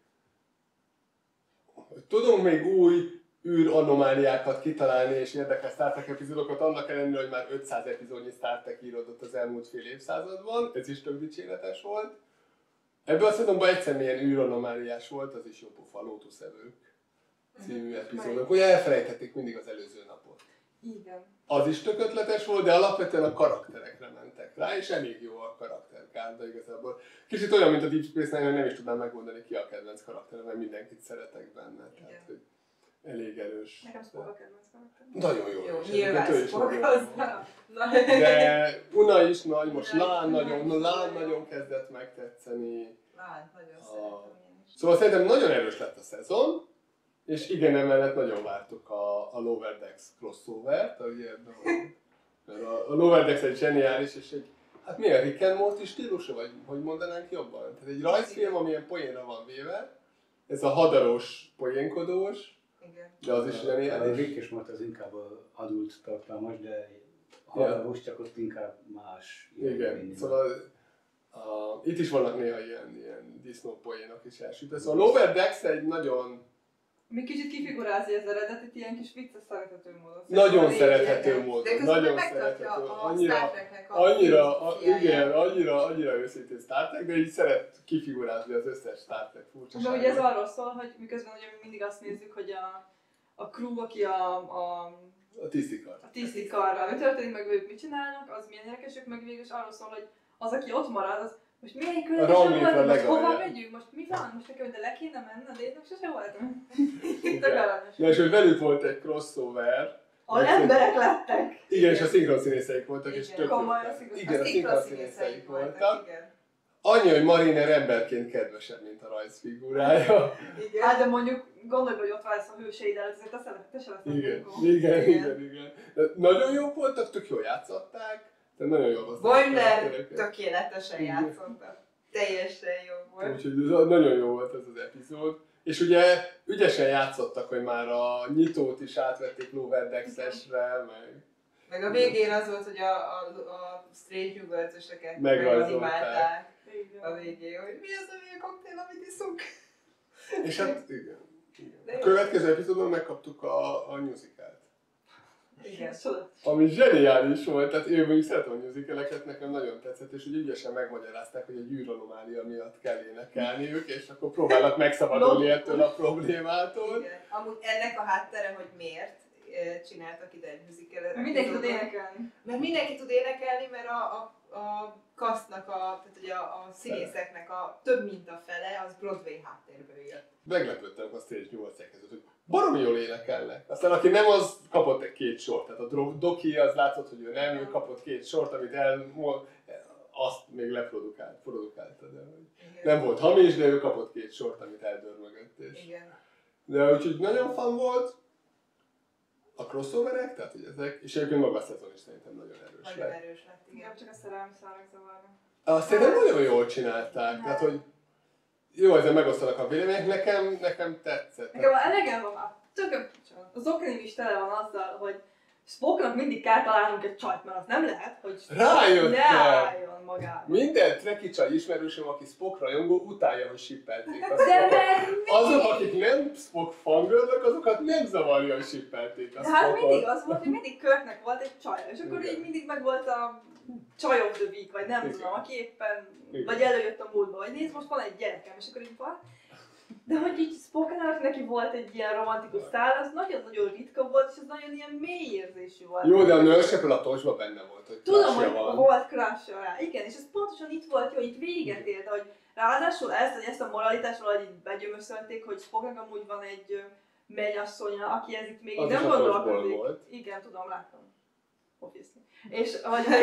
még új űranomáliákat kitalálni és érdekes Star Trek epizódokat, annak ellenére, hogy már 500 epizódnyi Star Trek íródott az elmúlt fél évszázadban, ez is tök dicséretes volt. Ebben a szezonban egyszer milyen űranomáliás volt, az is jó pofa, Lotusevők című epizódok. Ugye elfelejtették mindig az előző napot. Igen. Az is tök ötletes volt, de alapvetően a karakterekre mentek rá, és elég jó a karakter át, de igazából kicsit olyan, mint a Deep Space Nine, hogy nem is tudnám megmondani ki a kedvenc karakterem, mert mindenkit szeretek benne. Tehát, hogy elég erős. Nekem Spock a kedvenc karakterem. Nagyon jó. Nyilván Spock az. De Una is nagy, most Lán nagyon kezdett megtetszeni. Lán, nagyon szeretem én is. Szóval szerintem nagyon erős lett a szezon, és igen, emellett nagyon vártuk a Lower Decks crossover-t, mert a Lower Decks egy zseniális, és egy, hát milyen Rick and Morty stílusú, vagy hogy mondanánk jobban? Tehát egy rajzfilm, amilyen poénra van véve, ez a hadaros, poénkodós, de az is A zseniális. Rick és Morty az inkább adult tartalmas, de hadaros, csak ott inkább más. Igen, szóval itt is vannak néha ilyen disznópoénok is elsütve. Szóval a Lower Decks egy nagyon... Mi kicsit kifigurázza az eredetit, ilyen kis vicces szerethető módon. Nagyon szerethető módon. De közben nagyon megtartja szerethető. a Star Treknek a Igen, annyira őszintén Star Trek, de így szeret kifigurázni az összes Star Trek De furcsaságot. ugye ez arról szól, hogy miközben ugye mindig azt nézzük, hogy a crew, aki a tisztikar. a tisztikarral mi történik, meg ők mit csinálnak, az milyen érdekes, ők meg végül is arról szól, hogy az, aki ott marad, az most milyen különösen volt, most hova megyünk, most mi van, most nekem ide le kéne menni, de én meg sose voltam. Tök aranyos. Ja, és hogy velük volt egy crossover. Ahol emberek lettek. Igen, és a szinkronszínészeik voltak, és Igen, tök komolyan jók. a Igen, a szinkronszínészeik voltak. Igen. Annyi, hogy Mariner emberként kedvesebb, mint a rajzfigurája. Igen. Hát de mondjuk gondolj, hogy ott válsz a hőseid előtt, ezért te se leszel Igen. De nagyon jók voltak, tök jól játszották, de nagyon jól hozták. Boimler tökéletesen játszottak. Teljesen jó volt. Úgyhogy nagyon jó volt ez az epizód. És ugye ügyesen játszottak, hogy már a nyitót is átvették Lower Decks-esre, meg a végén az volt, hogy a Strange Universe-öseket meganimálták a végén, hogy mi az a milyen koktél, amit iszunk. És hát igen. A következő epizódon megkaptuk a musicalt. Igen. Ami zseniális volt, tehát én mondjuk szeretem a musicaleket, nekem nagyon tetszett, és úgy ügyesen megmagyarázták, hogy egy űranomália miatt kell énekelniük, és akkor próbálnak megszabadulni ettől a problémától. Igen. Amúgy ennek a háttere, hogy miért csináltak ide egy musicalet. Mindenki tud énekelni. Mert mindenki tud énekelni, mert a castnak, tehát ugye a színészeknek a több mint a fele, az Broadway háttérből jött. Meglepődtem a Stage 8 között, hogy baromi jól énekelnek. Aztán aki nem, az kapott egy 2 sort. Tehát a Doki az látszott, hogy ő nem, ő kapott 2 sort, amit azt még produkálta. De nem volt hamis, de ő kapott 2 sort, amit eldörmögött. Igen. De úgyhogy nagyon fan volt. A crossoverek, tehát hogy ezek, és egyébként maga a szezon is szerintem nagyon erős lett. Nagyon erős lett, igen. Igen, csak a szerelmi szálak zavarnak. Azt szerintem nagyon jól csinálták, tehát hogy jó, ezzel megosztanak a vélemények, nekem tetszett. Nekem elegem van már, az oknim is tele van azzal, hogy Spocknak mindig kell találnunk egy csajt, mert az nem lehet, hogy Rájöttem! ne álljon magába. Minden Trekkie csaj ismerősöm, aki Spock rajongó, utálja, hogy sippelték a De Spockot. mert mindig! Azok, akik nem Spock fangirlök, azokat nem zavarja, hogy sippelték a De hát Spockot. mindig az volt, hogy mindig Kirknek volt egy csaja, és akkor Igen. így mindig meg volt a Csaj of the Week, vagy nem Igen. tudom, aki éppen, Igen. vagy előjött a múltba, vagy nézd, most van egy gyerekem, és akkor így van. De hogy így Spocknál, hogy neki volt egy ilyen romantikus szál, az nagyon-nagyon ritka volt, és az nagyon ilyen mély érzésű volt. Jó, de a Nurse a tosba benne volt, hogy Tudom, crushja hogy van. volt crush rá. Igen, és ez pontosan itt volt, hogy itt véget ért, hogy ráadásul ezt a moralitást valahogy így begyömöszölték, hogy Spocknak amúgy van egy mennyasszonya, aki ez itt még Az így nem is a Tosból gondolkodik. volt. Igen, tudom, láttam. Obviously. És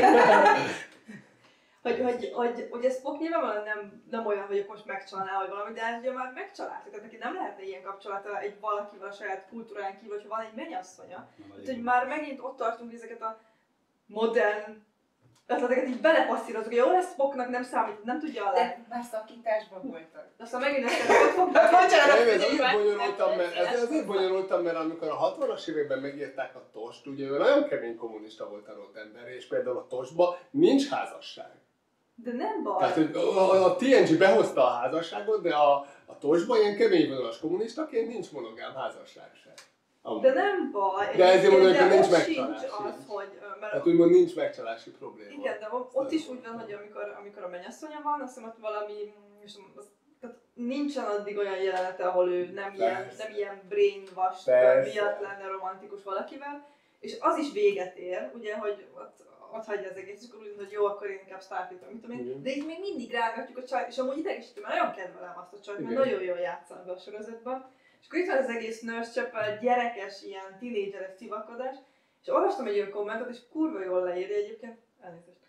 hogy ez Spock nyilvánvalóan nem olyan, hogy most megcsalná, vagy valami, de ez ugye már megcsaláltak, tehát neki nem lehetne ilyen kapcsolata egy valakivel a saját kultúrán kívül, hogyha van egy mennyasszonya. Tehát, hogy már megint ott tartunk, hogy ezeket a modern ötleteket így belepasszírozunk, hogy jó lesz Spocknak nem számít, nem tudja alá. De már szakításban voltak. De aztán megint ezt ott fognak. Nem, ez azért bonyolultam, mert amikor a 60-as években megírták a Tost, ugye ő nagyon kemény kommunista volt a Roddenberry, és például a Tostban nincs házasság. De nem baj. Tehát, hogy a TNG behozta a házasságot, de a Tosban ilyen kemény vonalas kommunistaként nincs monogám házasság sem. De nem baj. De ezért mondom, hogy nincs ott megcsalás. sincs az, hogy... Mert Tehát úgymond nincs megcsalási probléma. igen, de ott is úgy van, hogy amikor a mennyasszonya van, azt hiszem ott valami... Tehát nincsen addig olyan jelenete, ahol ő nem ilyen brainwash miatt lenne romantikus valakivel. És az is véget ér, ugye, hogy ott ott hagyja az egész, és akkor úgy, hogy jó, akkor én inkább Starfield, mit tudom én. De így még mindig rángatjuk a csajt, és amúgy idegesítő, mert nagyon kedvelem azt a csajt, mert nagyon jól játszanak be a sorozatban. És akkor itt van az egész Nurse Chapel, gyerekes, ilyen tinédzseres civakodás, és olvastam egy olyan kommentet, és kurva jól leírja egyébként, elnézést,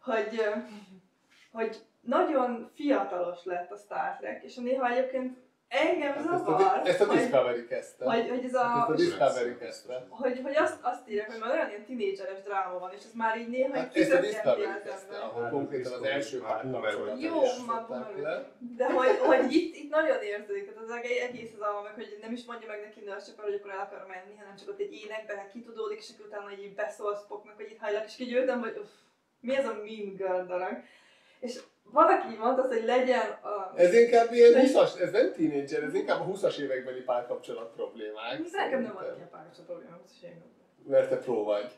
hogy nagyon fiatalos lett a Star Trek, és néha egyébként engem zavar, ezt a Discovery kezdte. Hogy ez a Discovery kezdte. Hogy azt írják, hogy már olyan ilyen tinédzseres dráma van, és ez már így néha Hát ezt a Discovery kezdte, ahol konkrétan az első pár kapcsolatot jó, már de hogy itt nagyon érződik, tehát az egész az alma meg, hogy nem is mondja meg neki Nurse Chapel, hogy akkor el akar menni, hanem csak ott egy énekben kitudódik, és akkor utána így beszól Spocknak, hogy itt hajlak, és kigyőrtem, hogy mi ez a mean girl darab. És valaki mondta azt, hogy legyen a... Ez inkább ilyen 20-as, ez nem tínédzser, ez inkább a 20-as évekbeli párkapcsolat problémák. Nekem nem van ilyen párkapcsolat problémák, 20-as években. Mert te pro vagy.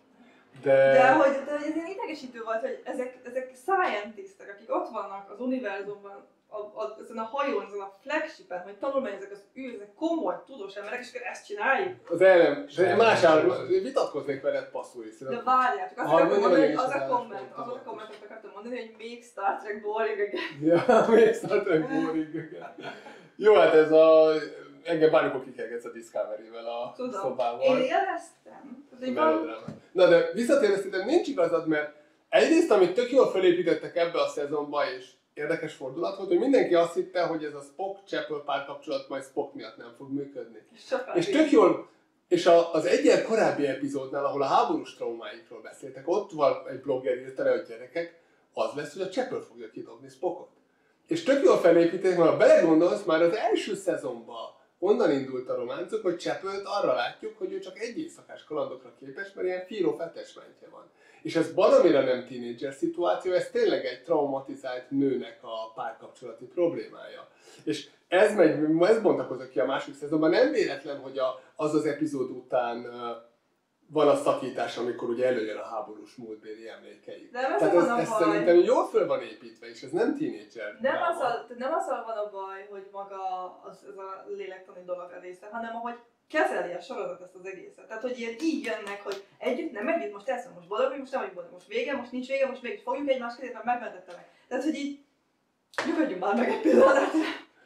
De hogy ez ilyen idegesítő volt, hogy ezek scientistek, akik ott vannak az univerzumban, ezen a hajón, ezen a flagshipen, hogy tanulmányozzák az ezek komoly, tudós emberek, és akkor ezt csináljuk. Az elem, más áll, vitatkoznék veled passzolni. De várjál, csak azt akartam mondani, hogy az a kommentet akartam mondani, hogy még Star Trek boring again. Ja, még Star Trek boring again. Jó, hát ez a... Engem bármikor kikergetsz a Discovery-vel a szobával. Én élveztem. Na de visszatérve szerintem nincs igazad, mert egyrészt, amit tök jól felépítettek ebbe a szezonba, és érdekes fordulat volt, hogy mindenki azt hitte, hogy ez a Spock-Chapel párkapcsolat majd Spock miatt nem fog működni. És tök jól, és az egyel korábbi epizódnál, ahol a háborús traumáikról beszéltek, ott van egy blogger írta le, hogy gyerekek, az lesz, hogy a Chapel fogja kidobni Spockot. És tök jól felépítettek, mert ha belegondolsz, már az első szezonban onnan indult a románcok, hogy Chapelt arra látjuk, hogy ő csak egy éjszakás kalandokra képes, mert ilyen fíró fetesmentje van. És ez baromira nem tínédzser szituáció, ez tényleg egy traumatizált nőnek a párkapcsolati problémája. És ez bontakozik ki a másik szezonban, nem véletlen, hogy az epizód után van a szakítás, amikor ugye előjön a háborús múltbéli emlékeik. Tehát ez szerintem jól föl van építve, és ez nem tínédzser. Nem azzal van a baj, hogy maga ez a lélektani dolog a része, hanem ahogy kezeli a sorozat ezt az egészet. Tehát, hogy ilyen így jönnek, hogy együtt, nem együtt, most elszom, most boldog, most nem vagyunk boldog, most vége, most nincs vége, most mégis fogjuk egymás kezét, mert megmentettelek. Tehát, hogy így nyugodjunk már meg egy pillanatra.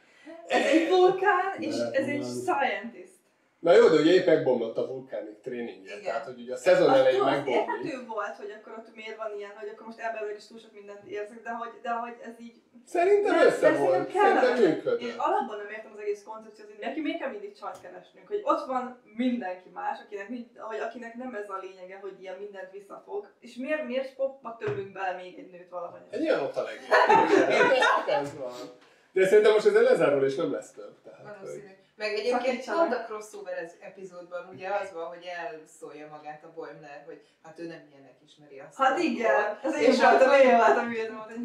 Ez egy vulkán, és ez egy scientist. Na jó, de ugye épp megbomlott a vulkánik tréningje, tehát hogy ugye a szezon elején megbomlik. Érthető volt, hogy akkor ott miért van ilyen, hogy akkor most elbelőleg is túl sok mindent érzek, de hogy ez így... Szerintem össze volt, szerintem működött. Én alapban nem értem az egész koncepciót, hogy neki miért kell mindig csajt keresnünk, hogy ott van mindenki más, akinek nem ez a lényege, hogy ilyen mindent visszafog, és miért Spockba többünk bele még egy nőt valahogy? Egy olyan ott a legjobb. De szerintem most ez lezárul és nem lesz több. Valószínű. Meg egyébként pont a crossover epizódban ugye az van, hogy elszólja magát a Boimler, hogy hát ő nem ilyenek ismeri azt. Hát igen, ez én voltam hülyedem, hogy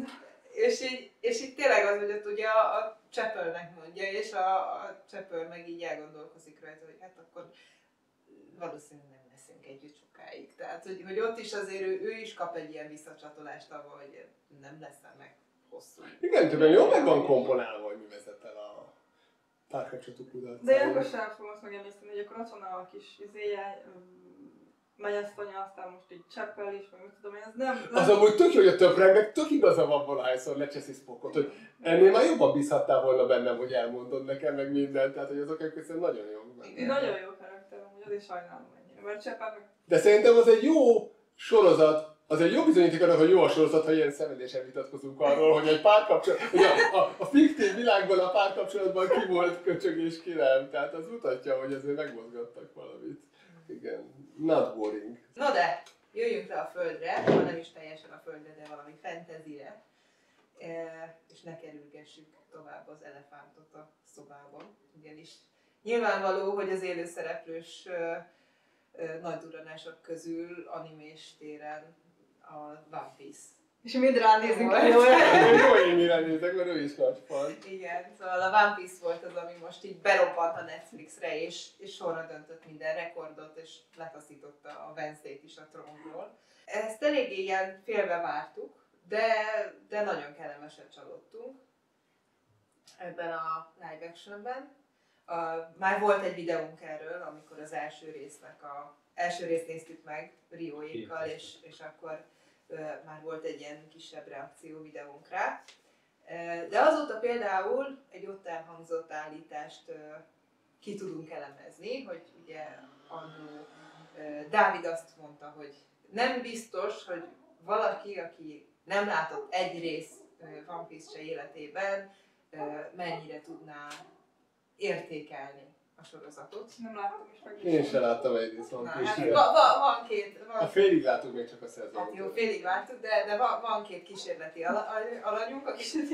és így tényleg az, hogy ott ugye a Chapelnek mondja, és a Chapel meg így elgondolkozik rajta, hogy hát akkor valószínűleg nem leszünk együtt sokáig. Tehát, hogy ott is azért ő is kap egy ilyen visszacsatolást avval, hogy nem leszel meg hosszú. Igen, többen jól meg van komponálva, hogy mi vezet el a párkapcsolatuk kudarcára. De ilyenkor sem fogom azt megemészteni, hogy akkor ott van a kis izéje, Menyasszonya, aztán most így Chapel is, meg mit tudom én, ez nem... Az amúgy tök jó, hogy a többregnek tök igaza van valahányszor lecseszi Spockot, hogy ennél már jobban bízhattál volna bennem, hogy elmondod nekem meg mindent, tehát hogy azok köszönöm nagyon jó. Nagyon jó karakter, amúgy azért sajnálom ennyire, mert Chapel meg... De szerintem az egy jó sorozat, az egy jó bizonyíték arra, hogy jó a sorozat, ha ilyen szenvedésen vitatkozunk arról, hogy egy párkapcsolat, hogy a fiktív világban a párkapcsolatban ki volt köcsög és ki nem. Tehát az mutatja, hogy azért megmozgattak valamit. Igen, not boring. Na de, jöjjünk le a Földre, ha nem is teljesen a Földre, de valami fantasyre. És ne kerülgessük tovább az elefántot a szobában. Ugyanis nyilvánvaló, hogy az élőszereplős nagy duranások közül animés téren a One Piece. És mind ránézünk a jó, én mire nézek, mert ő is nagy fan. Igen, szóval a One Piece volt az, ami most így berobbant a Netflixre, és sorra döntött minden rekordot, és letaszította a Wednesday-t is a trónról. Ezt eléggé ilyen félve vártuk, de nagyon kellemesen csalódtunk ebben a live actionben. Már volt egy videónk erről, amikor az első részt néztük meg Rióékkal, és akkor már volt egy ilyen kisebb reakció videónk rá. De azóta például egy ott elhangzott állítást ki tudunk elemezni, hogy ugye annó Dávid azt mondta, hogy nem biztos, hogy valaki, aki nem látott egy rész One Piece se életében, mennyire tudná értékelni a sorozatot. Nem láttam is meg. Én sem láttam egy részt One Piece-t. Van két. Hát félig láttuk még csak a szezont. Hát jó, félig láttuk, de van két kísérleti alanyunk,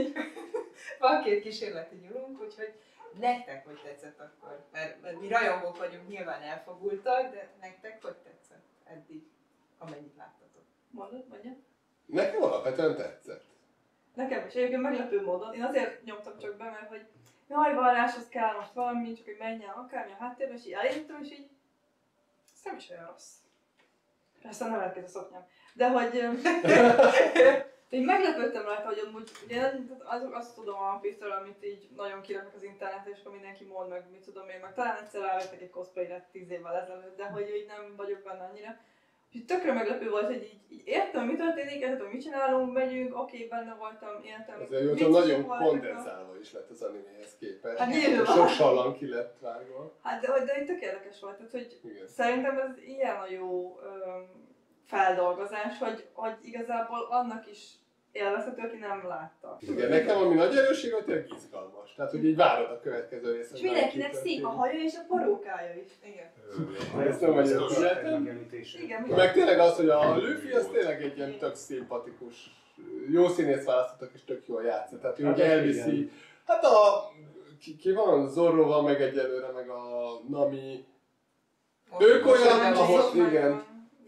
van két kísérleti nyulunk, úgyhogy nektek hogy tetszett akkor? Mert mi rajongók vagyunk, nyilván elfogultak, de nektek hogy tetszett eddig, amennyit láttatok? Mondjad? Nekem alapvetően tetszett. Nekem is egyébként meglepő módon. Én azért nyomtam csak be, mert hogy jaj, varráshoz kell most valami, csak hogy menjen akármi a háttérben, és így elértem, és így ez nem is olyan rossz. Persze nem lehet a szoknyám. De hogy én meglepődtem rajta, hogy amúgy ugye azt tudom a One Piece-től, amit így nagyon kiraknak az interneten, és akkor mindenki mond meg, mit tudom én, meg talán egyszer rávettek egy cosplayre 10 évvel ezelőtt, de hogy így nem vagyok benne annyira. És tökre meglepő volt, hogy így értem, mi történik, értem, mit csinálunk, megyünk, oké, benne voltam, értem. Azért nagyon kondenzálva is lett az animéhez képest. Hát nyilván. Sok sallang ki lett vágva. Hát de egy tök érdekes volt, tehát, hogy Igen. szerintem ez ilyen a jó feldolgozás, hogy igazából annak is élvezhető, aki nem látta. Igen, nekem ami nagy erősség, hogy tényleg izgalmas. Tehát, hogy így várod a következő részt. És mindenkinek szép a haja és a parókája is. Igen. Ezt nem vagyok figyeltem. Igen, Meg tényleg az, hogy a Luffy az tényleg egy ilyen tök szimpatikus, jó színész választottak és tök jól játszik. Tehát ő ugye elviszi, hát ki van, Zorro van meg egyelőre, meg a Nami. Ők olyan, ahol, igen,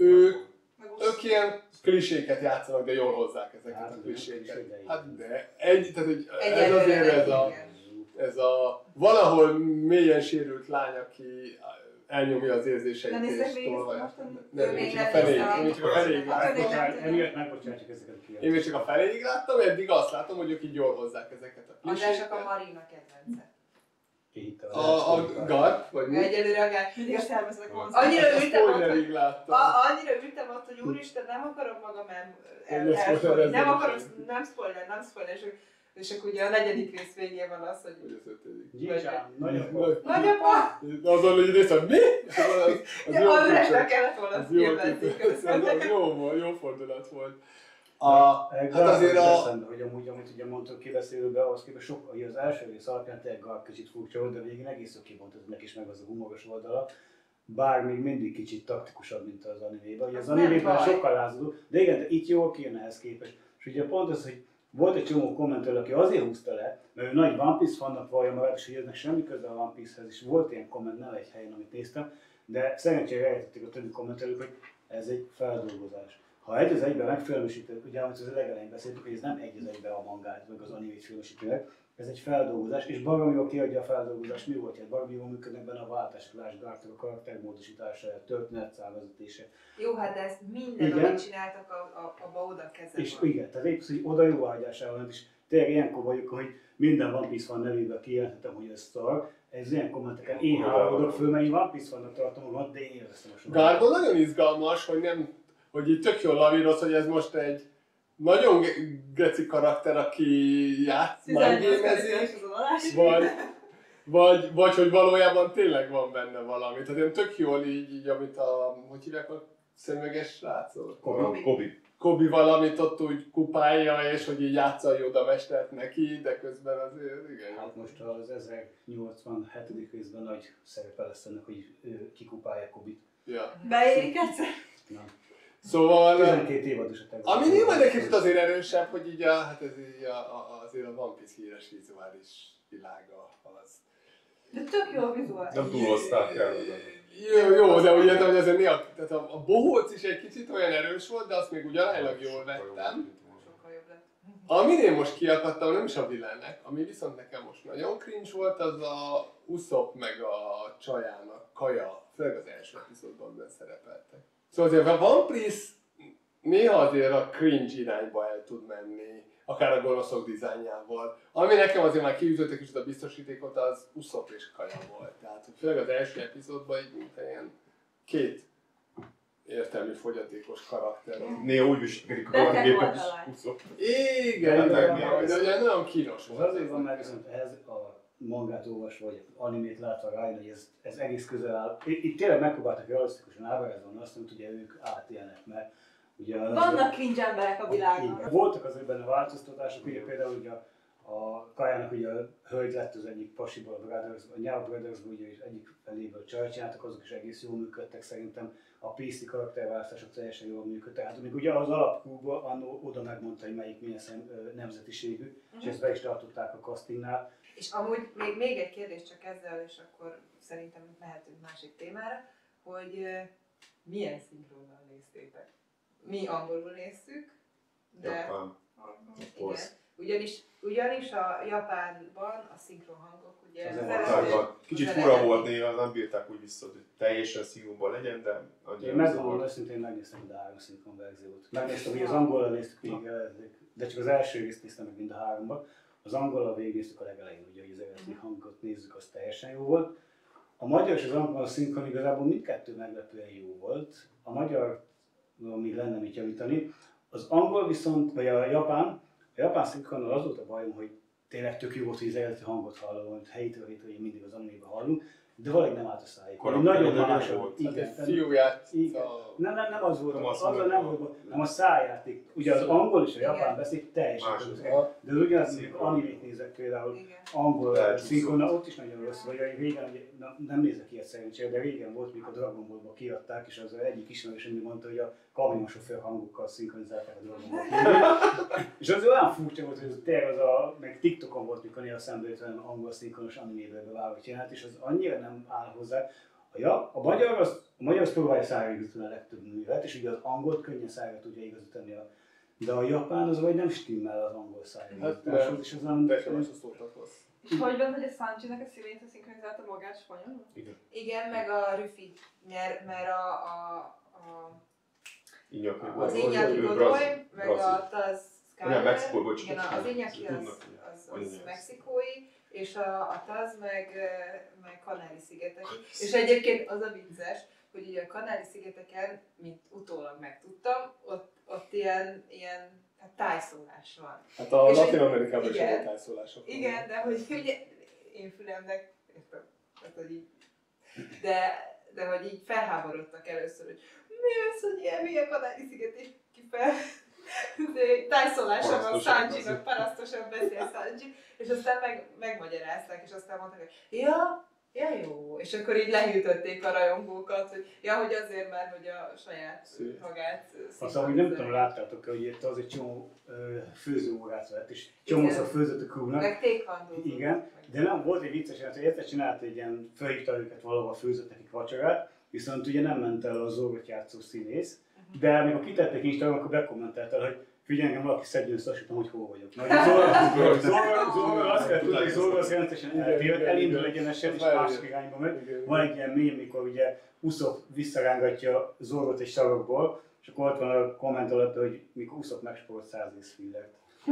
ők ilyen kliséket játszanak, de jól hozzák ezeket a kliséket. Hát de tehát hogy ez azért ez a valahol mélyen sérült lány, aki elnyomja az érzéseit és tolvaja. Én csak a feléig láttam. Emiatt megbocsátjuk ezeket a kijelentéseket. Én még csak a feléig láttam, eddig azt látom, hogy ők így jól hozzák ezeket a kliséket. András a Marina kedvence. A Garp, vagy mi? Egyelőre a Garp. mindig ezt tervezek hozzá. Annyira ültem ott, Spoilerig láttam. annyira ültem ott, hogy úristen, nem akarom magam nem spoiler, és akkor ugye a 4. rész végén van az, hogy... Hogy az 5. Gyícsám, nagyapa. Nagyapa! Azon, hogy rész, hogy mi? Az jó Andrásnak kellett volna azt kérdezni. Az jó fordulat volt. Hát azért eszembe, hogy amúgy, amit ugye mondtuk kibeszélőbe, ahhoz képest sok, hogy az első rész alapján tényleg Garp kicsit furcsa volt, de végén egész oké volt, hogy neki is meg az a humoros oldala. Bár még mindig kicsit taktikusabb, mint az animében. Ugye az animében sokkal lázadó, de igen, de itt jól kijön ehhez képest. És ugye pont az, hogy volt egy csomó kommentelő, aki azért húzta le, mert ő nagy One Piece fannak vallja magát, és hogy eznek semmi köze a One Piece-hez, és volt ilyen komment, nem egy helyen, amit néztem, de szerencsére eljötték a többi kommentelők, hogy ez egy feldolgozás. Ha egy az egyben megfilmesítik, ugye amit az legelején beszéltük, hogy ez nem egy az egyben a mangát, meg az animét filmesítőnek, ez egy feldolgozás, és baromi jól kiadja a feldolgozást, mi volt, hogy baromi jól működnek benne a váltások, lásd Garpnak a karaktermódosítása, a történetszálvezetése. Jó, hát de ezt minden, amit csináltak, abba oda kezem. És igen, tehát épp, hogy oda jóváhagyásával is tényleg ilyenkor vagyok, hogy minden One Piece fan nevében kijelenthetem, hogy ez szar. Ez ilyen kommenteken én hálagodok föl, mert én One Piece fannak tartom magam, de én élveztem a sorozatot. Garbo nagyon izgalmas, hogy így tök jól lavíroz, hogy ez most egy nagyon geci karakter, aki mindgamezik, vagy hogy valójában tényleg van benne valami. Tehát én tök jól így amit hogy hívják a szemüveges srácot? Kobi valamit ott úgy kupálja, és hogy így játsza a Yoda mestert neki, de közben azért igen. Hát most az 1087. részben nagy szerepe lesz ennek, hogy kikupálja Kobit. Ja. Beérik egyszer? Szóval... 12 évados a tervezet. Ami nyilván egy kicsit azért erősebb, hogy így hát ez így azért a One Piece híres vizuális világa az. De tök jó a vizuális. Nem túlozták el. Jó, de úgy értem, hogy azért tehát a bohóc is egy kicsit olyan erős volt, de azt még úgy aránylag jól vettem. Sokkal jobb lett. Amin én most kiakadtam, nem is a villának, ami viszont nekem most nagyon cringe volt, az a Usopp meg a csajának kaja, főleg az első epizódban szerepeltek. Szóval azért a One Piece néha azért a cringe irányba el tud menni, akár a gonoszok dizájnjával. Ami nekem azért már kiütöttek is a biztosítékot, az Usopp és kaja volt. Tehát főleg az első epizódban így mint ilyen két értelmi fogyatékos karakter. Néha úgy viselkedik a Beteg kalandgépet volt is. a lány. Igen, Beteg. de ugye nagyon kínos Az volt. azért van, mert viszont ehhez a mangát olvasva, vagy animét látva rájön, hogy ez egész közel áll. Itt tényleg megpróbáltak realisztikusan ábrázolni azt, amit ugye ők átélnek, mert ugye Vannak cringe emberek a világon. igen. Voltak azért benne változtatások, ugye például ugye a Kajának ugye a hölgy lett az egyik pasiból, a Nyáv Brothersból, ugye egyik feléből csajt csináltak, azok is egész jól működtek szerintem. A PC karakterválasztások teljesen jól működtek. Hát még ugye az alapkúban annó oda megmondta, hogy melyik milyen nemzetiségű, és ezt be is tartották a castingnál. És amúgy még egy kérdés csak ezzel, és akkor szerintem mehetünk másik témára, hogy milyen szinkronnal néztétek? Mi angolul néztük, de Japán. igen. Ugyanis a Japánban a szinkron hangok ugye Az az Tehát kicsit fura volt néha, nem bírták úgy vissza, hogy teljesen szigorúban legyen, de annyira Én megmondom őszintén, megnéztem a három szinkron verziót. Megnéztem, hogy az angolra néztük végig, de csak az első részt néztem meg mind a háromban. Az angolra végignéztük a legelején, ugye, hogy az eredeti hangot nézzük, az teljesen jó volt. A magyar és az angol szinkron igazából mindkettő meglepően jó volt. A magyar még lenne mit javítani. Az angol viszont, vagy a japán szinkronnal az volt a bajom, hogy tényleg tök jó volt, hogy az eredeti hangot hallom, hogy helytől hétől mindig az animében hallunk, de valahogy nem állt a szájuk. Nagyon más volt. igen. Hát egy fiú játsza. Nem az volt, Nem az nem volt, hanem a szájjáték. Ugye az angol és a japán Igen. beszéd teljesen Más. közös. De az ugyanaz, amikor animét nézek például, Igen. angol Elcsúszott. szinkronnal, ott is nagyon rossz vagy, régen, nem nézek ilyet szerencsére, de régen volt, mikor Dragon Ballba kiadták, és az egyik ismerősöm mondta, hogy a kamionsofőr hangokkal szinkronizálták a Dragon Ball. És az olyan furcsa volt, hogy tényleg meg TikTokon volt, mikor néha szembe jött olyan angol szinkronos animéből bevágott jelenet, és az annyira nem áll hozzá. A magyar az próbálja szájra igazítani a legtöbb művet, és ugye az angolt könnyen szájra tudja igazítani, de a japán az vagy nem stimmel az angol szájra igazításhoz, és az nem... Teljesen más a szótakhoz. És hogy van, hogy a Sanji-nek a szívényt szinkronizálta magát spanyolul? Igen, meg a Rüfi, mert az Iñaki Iñaki Godoy, meg a Taz Nem, Mexikóból csak igen, az Iñaki az Tudnak. mexikói, és a Taz meg Kanári-szigeteki. És egyébként az a vicces, hogy ugye a Kanári-szigeteken, mint utólag megtudtam, ott ilyen hát tájszólás van. Hát a És Latin Amerikában is igen. ilyen tájszólások. Igen, de hogy ugye én fülemnek, értem, tehát, hogy így, de hogy így felháborodtak először, hogy mi az, hogy ilyen hülye Kanári-szigeti kifel. Tájszólása van Sanji-nak, parasztosan beszél Sanji, és aztán megmagyarázták, és aztán mondták, hogy ja jó, és akkor így lehűtötték a rajongókat, hogy hogy azért már, hogy a saját magát Aztán, hogy nem tudom, láttátok, hogy itt az egy csomó főzőórát vett, és csomószor főzött a crewnak. meg taekwondo. Igen, de nem volt egy vicces, hogy egyszer csinált egy ilyen, felhívta őket valahol, főzött nekik vacsorát, viszont ugye nem ment el a Zorgot játszó színész, de amikor kitették Instagramon, akkor bekommenteltel, hogy figyelj, engem valaki szedjön össze, azt hittem, hogy hol vagyok. Zorro azt kell tudni, hogy Zorro az rendszeresen elindul egyenesen, és másik irányba megy. Van egy ilyen mém, mikor ugye Usopp visszarángatja Zorrot egy sarokból, és akkor ott van a komment alatt, hogy mikor Usopp megsport 100 észfillert.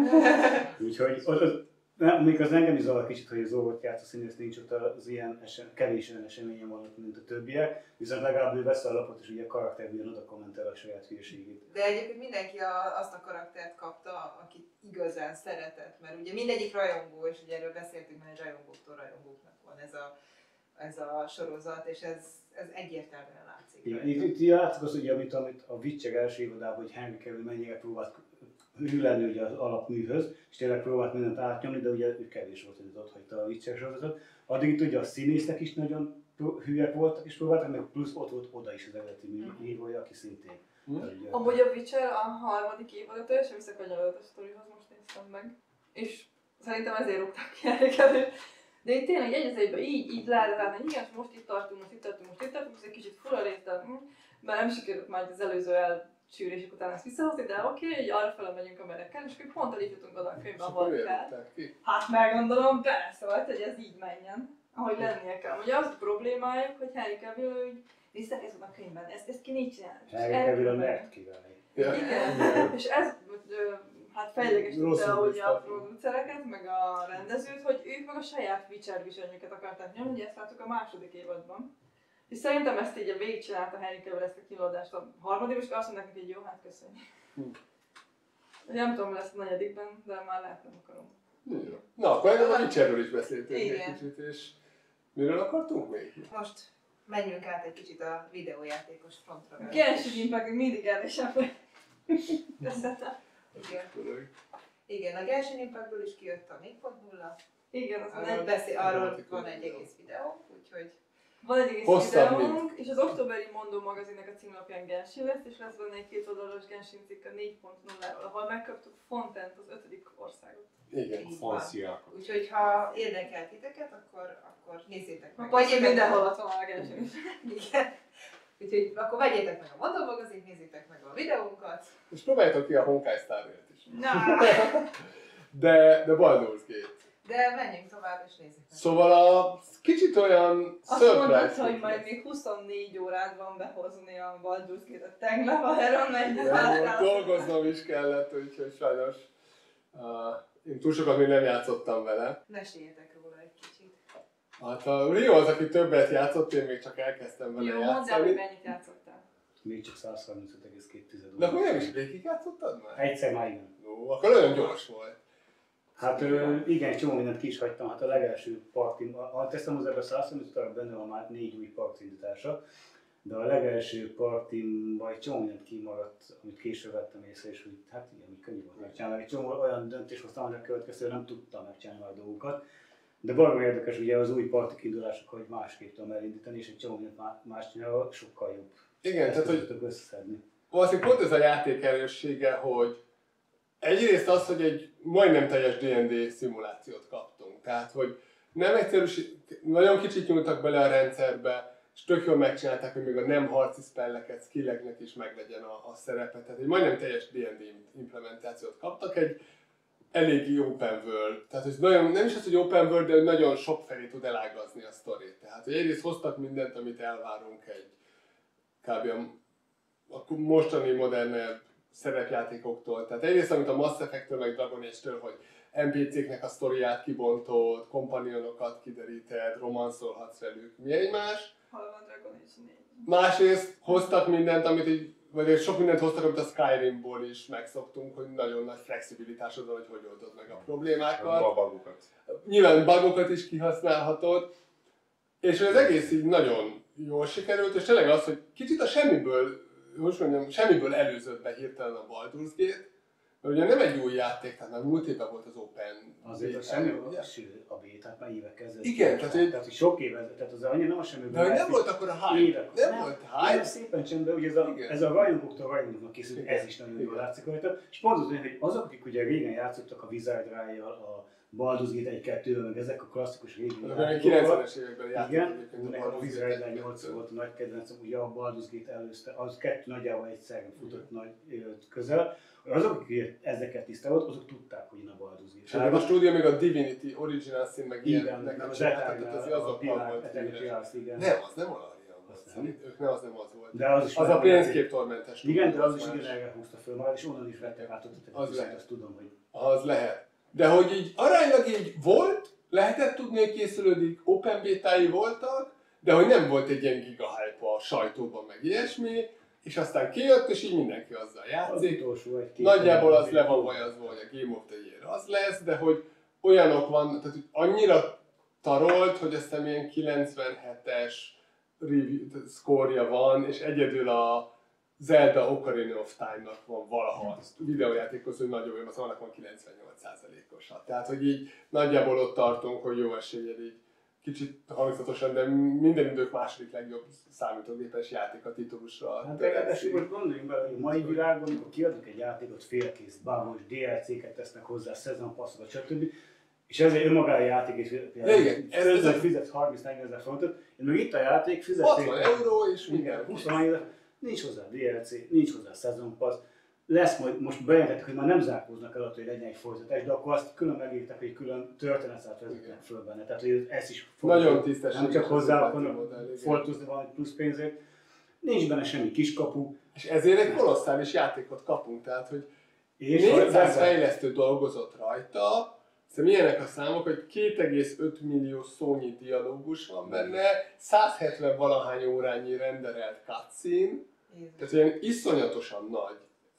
Úgyhogy még az engem is zavar kicsit, hogy az Zorrot játszó színész nincs ott az ilyen kevés olyan eseményen van ott, mint a többiek, viszont legalább ő vesz a lapot, és ugye a karakterben oda kommentel a saját hülyeségét. De egyébként mindenki azt a karaktert kapta, akit igazán szeretett, mert ugye mindegyik rajongó, és ugye erről beszéltünk, hogy rajongóktól rajongóknak van ez a sorozat, és ez egyértelműen látszik. Igen, itt látszik az, ugye, amit a Witcher első évadában, hogy Henry Cavill mennyire próbált hű lenni ugye az alapműhöz, és tényleg próbált mindent átnyomni, de ugye ő kevés volt, hogy ott hagyta a Witcher sorozatot. Addig itt ugye a színészek is nagyon hülyek voltak és próbáltak, meg plusz ott volt oda is az eredeti írója, aki szintén. Amúgy a Witcher a harmadik évadot teljesen visszakanyarodott a sztorihoz, most néztem meg. És szerintem ezért rúgták ki elég. De itt tényleg egy az egyben így lehet látni, hogy igen, most itt tartunk, ez egy kicsit fura rész, de mert nem sikerült majd az előző elcsűrések után ezt visszahozni, de oké, hogy arra fele megyünk, amerre kell, és akkor pont el így jutunk oda a könyvben, ahol kell. Hát meggondolom, persze, hogy ez így menjen, ahogy lennie kell. Ugye az a problémájuk, hogy Henry Cavill úgy visszakészült a könyvben, ezt ki nincs csinálni. Henry Cavill a nerd király. Igen, és ez hát fejlegesítette ugye a producereket, meg a rendezőt, hogy ők meg a saját Witcher viselőket akarták nyomni, ugye ezt láttuk a második évadban. És szerintem ezt így végigcsinálta Henry Cavill ezt a kínlódást a harmadikban, és azt mondják, hogy jó, hát köszönjük. Nem tudom, mi lesz a negyedikben, de már lehet nem akarom. Na, akkor a Witcherről is beszéltünk egy kicsit, és miről akartunk még? Most menjünk át egy kicsit a videójátékos frontra. A Genshin Impact mindig erősebb. Igen, a Genshin Impactből is kijött a 4.0. Igen, arról van egy egész videó, úgyhogy... Van egy egész videónk, és az októberi Mondó magazinnak a címlapján Genshin lesz, és lesz benne egy 2 oldalas Genshin cikk a 4.0-ról, ahol megkaptuk Fontent, az 5. országot. Igen, fanciákat. Úgyhogy ha érdekel titeket, akkor nézzétek meg. Vagy mindenhol ott van a Genshin. Igen. Úgyhogy akkor vegyétek meg a Mondó magazint, nézzétek meg a videónkat. És próbáljátok ki a Honkai Star Rail-t is. Na. De Baldur's Gate. De menjünk tovább és nézzük meg. Szóval a kicsit olyan azt mondod, hogy majd még 24 órát van behozni a Baldur's Gate-et tegnap, erről mennyire dolgoznom is kellett, úgyhogy sajnos én túl sokat még nem játszottam vele. Meséljetek róla egy kicsit. Hát a Rio az, aki többet játszott, én még csak elkezdtem vele játszani. Jó, mondd el, hogy mennyit játszottál. Még csak 135,2 De akkor nem is végig játszottad már? Egyszer már igen. Ó, akkor olyan gyors volt. Hát igen, csomó mindent ki is hagytam. Hát a legelső partim, teszem az ebben 135 benne van már 4 új partindítása, de a legelső partimban egy csomó mindent kimaradt, amit később vettem észre, és úgy, hát igen, úgy könnyű volt megcsinálni. Egy csomó olyan döntés hoztam, hogy a következő nem tudtam megcsinálni a dolgokat. De baromi érdekes ugye az új partik indulások, hogy másképp tudom elindítani, és egy csomó mindent más csinálva sokkal jobb. Igen, tehát hogy összeszedni. valószínűleg pont ez a játék erőssége, hogy egyrészt az, hogy egy majdnem teljes D&D szimulációt kaptunk. Tehát, hogy nem nagyon kicsit nyúltak bele a rendszerbe, és tök jól megcsinálták, hogy még a nem harci spelleket, skilleknek is meglegyen a szerepe. Tehát egy majdnem teljes D&D implementációt kaptak, egy eléggé open world. Tehát ez nagyon, nem is az, hogy open world, de nagyon sok felé tud elágazni a sztorit. Tehát, hogy egyrészt hoztak mindent, amit elvárunk egy kb. A mostani modernebb szerepjátékoktól. Tehát egyrészt, amit a Mass Effect-től, meg Dragon Age-től, hogy NPC-knek a sztoriát kibontod, kompanionokat kideríted, romanszolhatsz velük. Mi egymás? Hol van Dragon Age 4? Másrészt hoztak mindent, vagy sok mindent hoztak, amit a Skyrimból is megszoktunk, hogy nagyon nagy flexibilitásod van, hogy oldod meg a problémákat. A bugokat. Nyilván bugokat is kihasználhatod. És az egész így nagyon jól sikerült, és tényleg az, hogy kicsit a semmiből előzött be hirtelen a Baldur's Gate, mert ugye nem egy új játék, tehát már múlt évben volt az Open. Azért a semmiből, a bétát már évekkel ezelőtt. Igen, tehát sok éve, tehát az annyira nem a semmiből. De nem volt akkor a hype. Nem volt hype. Szépen csendben, ugye ez a rajongóktól rajongóknak készült, ez is nagyon jól látszik rajta. És pont az, hogy azok, akik ugye régen játszottak a Wizard Ride-jal, a Baldur's Gate 1-2-vel, meg ezek a klasszikus régi játékokkal. 90-es években igen, nekem a Wizard Ride 8 volt a nagy kedvencem, ugye a Baldur's Gate előzte, az 2 nagyjából egyszerre futott nagy közel. Azok, akik ezeket tisztelt, azok tudták, hogy a Baldur's Gate. És a stúdió még a Divinity Original Sin meg ilyennek csináltak, tehát az azokkal volt híres. Nem, az nem Alarian volt. Ők nem, az nem az volt. De az is az a pénzképtormentes. Igen, de az is ugyanerre húzta föl magad, és onnan is vettek át, azt tudom, hogy... Az lehet. De hogy így aránylag így volt, lehetett tudni, hogy készülődik, open bétái voltak, de hogy nem volt egy ilyen giga hype a sajtóban, meg ilyesmi, és aztán kijött, és így mindenki azzal játszik. Nagyjából az le van vajazva, hogy a Game of the Year az lesz, de hogy olyanok van, tehát hogy annyira tarolt, hogy aztán ilyen 97-es szkórja van, és egyedül a Zelda Ocarina of Time-nak van valaha videójátékhoz, hogy nagyobb, mert annak van 98%-os. Tehát, hogy így nagyjából ott tartunk, hogy jó eséllyel így kicsit hangzatosan, de minden idők második legjobb számítógépes játék a titulusra. Hát ráadásul most gondoljunk bele, hogy a mai világban, amikor kiadnak egy játékot félkész, bármos DLC-ket tesznek hozzá, szezonpasszokat, stb. És ezért önmagára a játék is fizetsz 30-40 ezer forintot, én meg itt a játék, fizetsz 60 euró és minden. 20 ezer, nincs hozzá DLC, nincs hozzá szezonpassz. Lesz majd, most bejelentettek, hogy már nem zárkóznak el attól, hogy legyen egy folytatás, de akkor azt külön megírták, hogy külön történetet vezetnek föl benne. Tehát, hogy ez is nagyon tisztességes. Nem csak hozzá akarnak foltozni valami plusz pénzért. Nincs benne semmi kiskapu. És ezért egy kolosszális játékot kapunk, tehát, hogy 400 fejlesztő dolgozott rajta, milyenek a számok, hogy 2,5 millió szónyi dialógus van benne, 170 valahány órányi renderelt cutscene, tehát ilyen iszonyatosan nagy,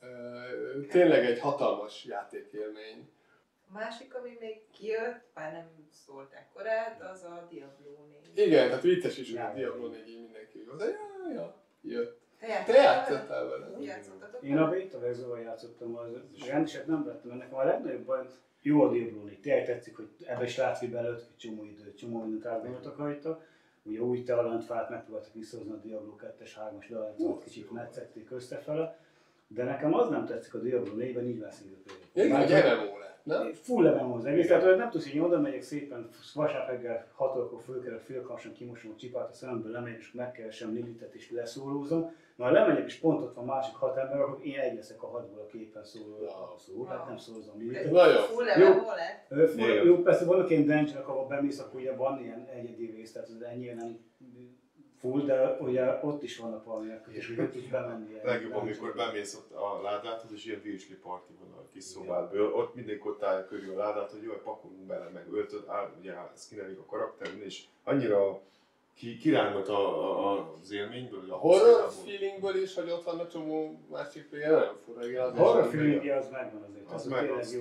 tényleg egy hatalmas játékélmény. A másik, ami még kijött, már nem szólt ekkorát, az a Diablo 4. Igen, tehát vicces is, hogy a Diablo 4 így mindenki jó. De jött. Te játszottál vele? Én a beta verzióval játszottam, az rendeset nem vettem, mert nekem a legnagyobb baj, jó a Diablo 4. Tényleg tetszik, hogy ebbe is látsz, hogy belőtt, hogy csomó időt, csomó mindent átgondoltak rajta. Ugye új talentfát megpróbáltak visszahozni a Diablo 2-es, 3-as talentfát, kicsit metszették összefele. De nekem az nem tetszik a Diablo 4-ben, így lesz igen, hogy MMO lett, nem? Full MMO az egész, tehát nem tudsz, hogy én oda megyek szépen, vasárnap reggel 6 órakor fölkelek, félkarsan kimosom a csipát a szememből, lemegyek és megkeresem Lilithet és leszólózom. Már lemegyek és pont ott van másik 6 ember, akkor én egy leszek a 6-ból a képen szóló, hát nem szólozom Lilithet. Full MMO lett? Jó, persze vannak ilyen dungeonok, ahol bemész, akkor ugye van ilyen egyedi rész, tehát az ennyire nem full, de ugye ott is vannak valamilyen, és ugye tudsz bemenni. Legjobb, amikor bemész ott a ládáthoz, és ilyen vircsli party van a kis szobádból. Ott mindenki ott állja körül a ládát, hogy jó, pakolunk bele, meg öltöd, ugye szkinelik a karakterin, és annyira kirángot az élményből. A horror feelingből is, hogy ott van a csomó másik player, nagyon fura. A horror feelingje az megvan azért. Az megvan, az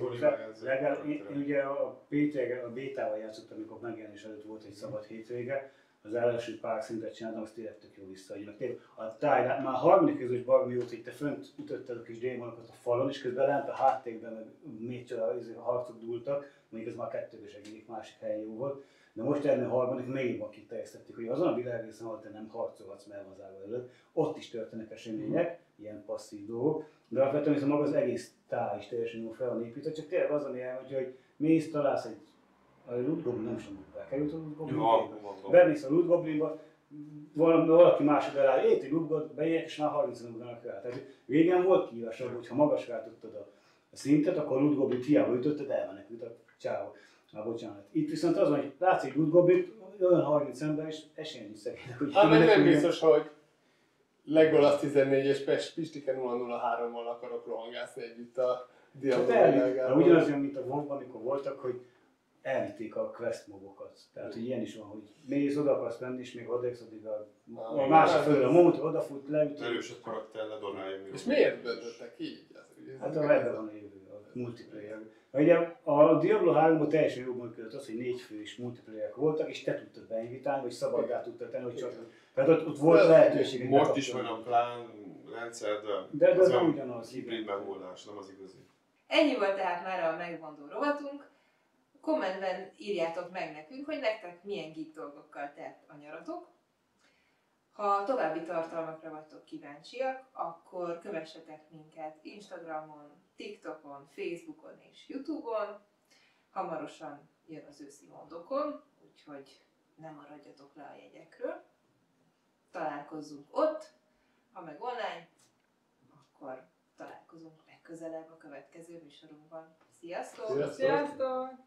én ugye a bétával játszottam, amikor megjelenés előtt volt egy szabad hétvége. Az első pár szintet csináltam, azt tényleg tök jó visszaadja. Meg tényleg a táj, már a harmadik közös baromi jót, hogy te fönt ütötted a kis démonokat a falon, és közben lent a háttérben meg még csoda harcok dúltak, mondjuk ez már kettőből segítik, másik helyen jó volt. De most ennél a harmadik még jobban kiterjesztették, hogy azon a világrészen, ahol te nem harcolhatsz melvazával előtt, ott is történnek események, ilyen passzív dolgok, de alapvetően ez maga az egész táj is teljesen jól fel van építve, csak tényleg az, ami elmondja, hogy mész, találsz egy a Loot Goblin nem sem elkerült a Loot Goblinba. Bemész a Loot Goblinba, valaki másod eláll, egy Loot Goblin, beérek és már 30 ugranak rá. Tehát régen volt kihívás, hogy ha magasra álltottad a szintet, akkor a Loot Goblin hiába ütötted, elmenekült a csávó. Bocsánat. Itt viszont az van, hogy látsz egy Loot Goblin, olyan 30 ember, és esélyen is szegények, hogy hát meg nem biztos, hogy Legolas 14 és Pistike 003-mal akarok rohangászni együtt a Diablo világában. Ugyanaz jön, mint a WoW-ban, amikor voltak, hogy elvitték a quest mobokat. Tehát, hogy ilyen is van, hogy mész, oda akarsz menni, és még odaérsz, addig a másik fölül a momot, odafut, leüt. Erősebb karakter ledorálja. És miért döntöttek így? Hát ebben van a jövő, a multiplayer. Ugye a Diablo 3-ban teljesen jól működött az, hogy 4 fő is multiplayerek voltak, és te tudtad beinvitálni, vagy szabaddá tudtad tenni, hogy csak... Tehát ott volt lehetőség. Most is van a plán rendszer, de ez nem ugyanaz. Hibrid megoldás, nem az igazi. Ennyi volt tehát már a megmondó rovatunk. Kommentben írjátok meg nekünk, hogy nektek milyen geek dolgokkal telt a nyaratok. Ha további tartalmakra vagytok kíváncsiak, akkor kövessetek minket Instagramon, TikTokon, Facebookon és YouTube-on. Hamarosan jön az őszi mondokon, úgyhogy ne maradjatok le a jegyekről. Találkozzunk ott, ha meg online, akkor találkozunk legközelebb a következő műsorunkban. Sziasztok! Sziasztok! Sziasztok!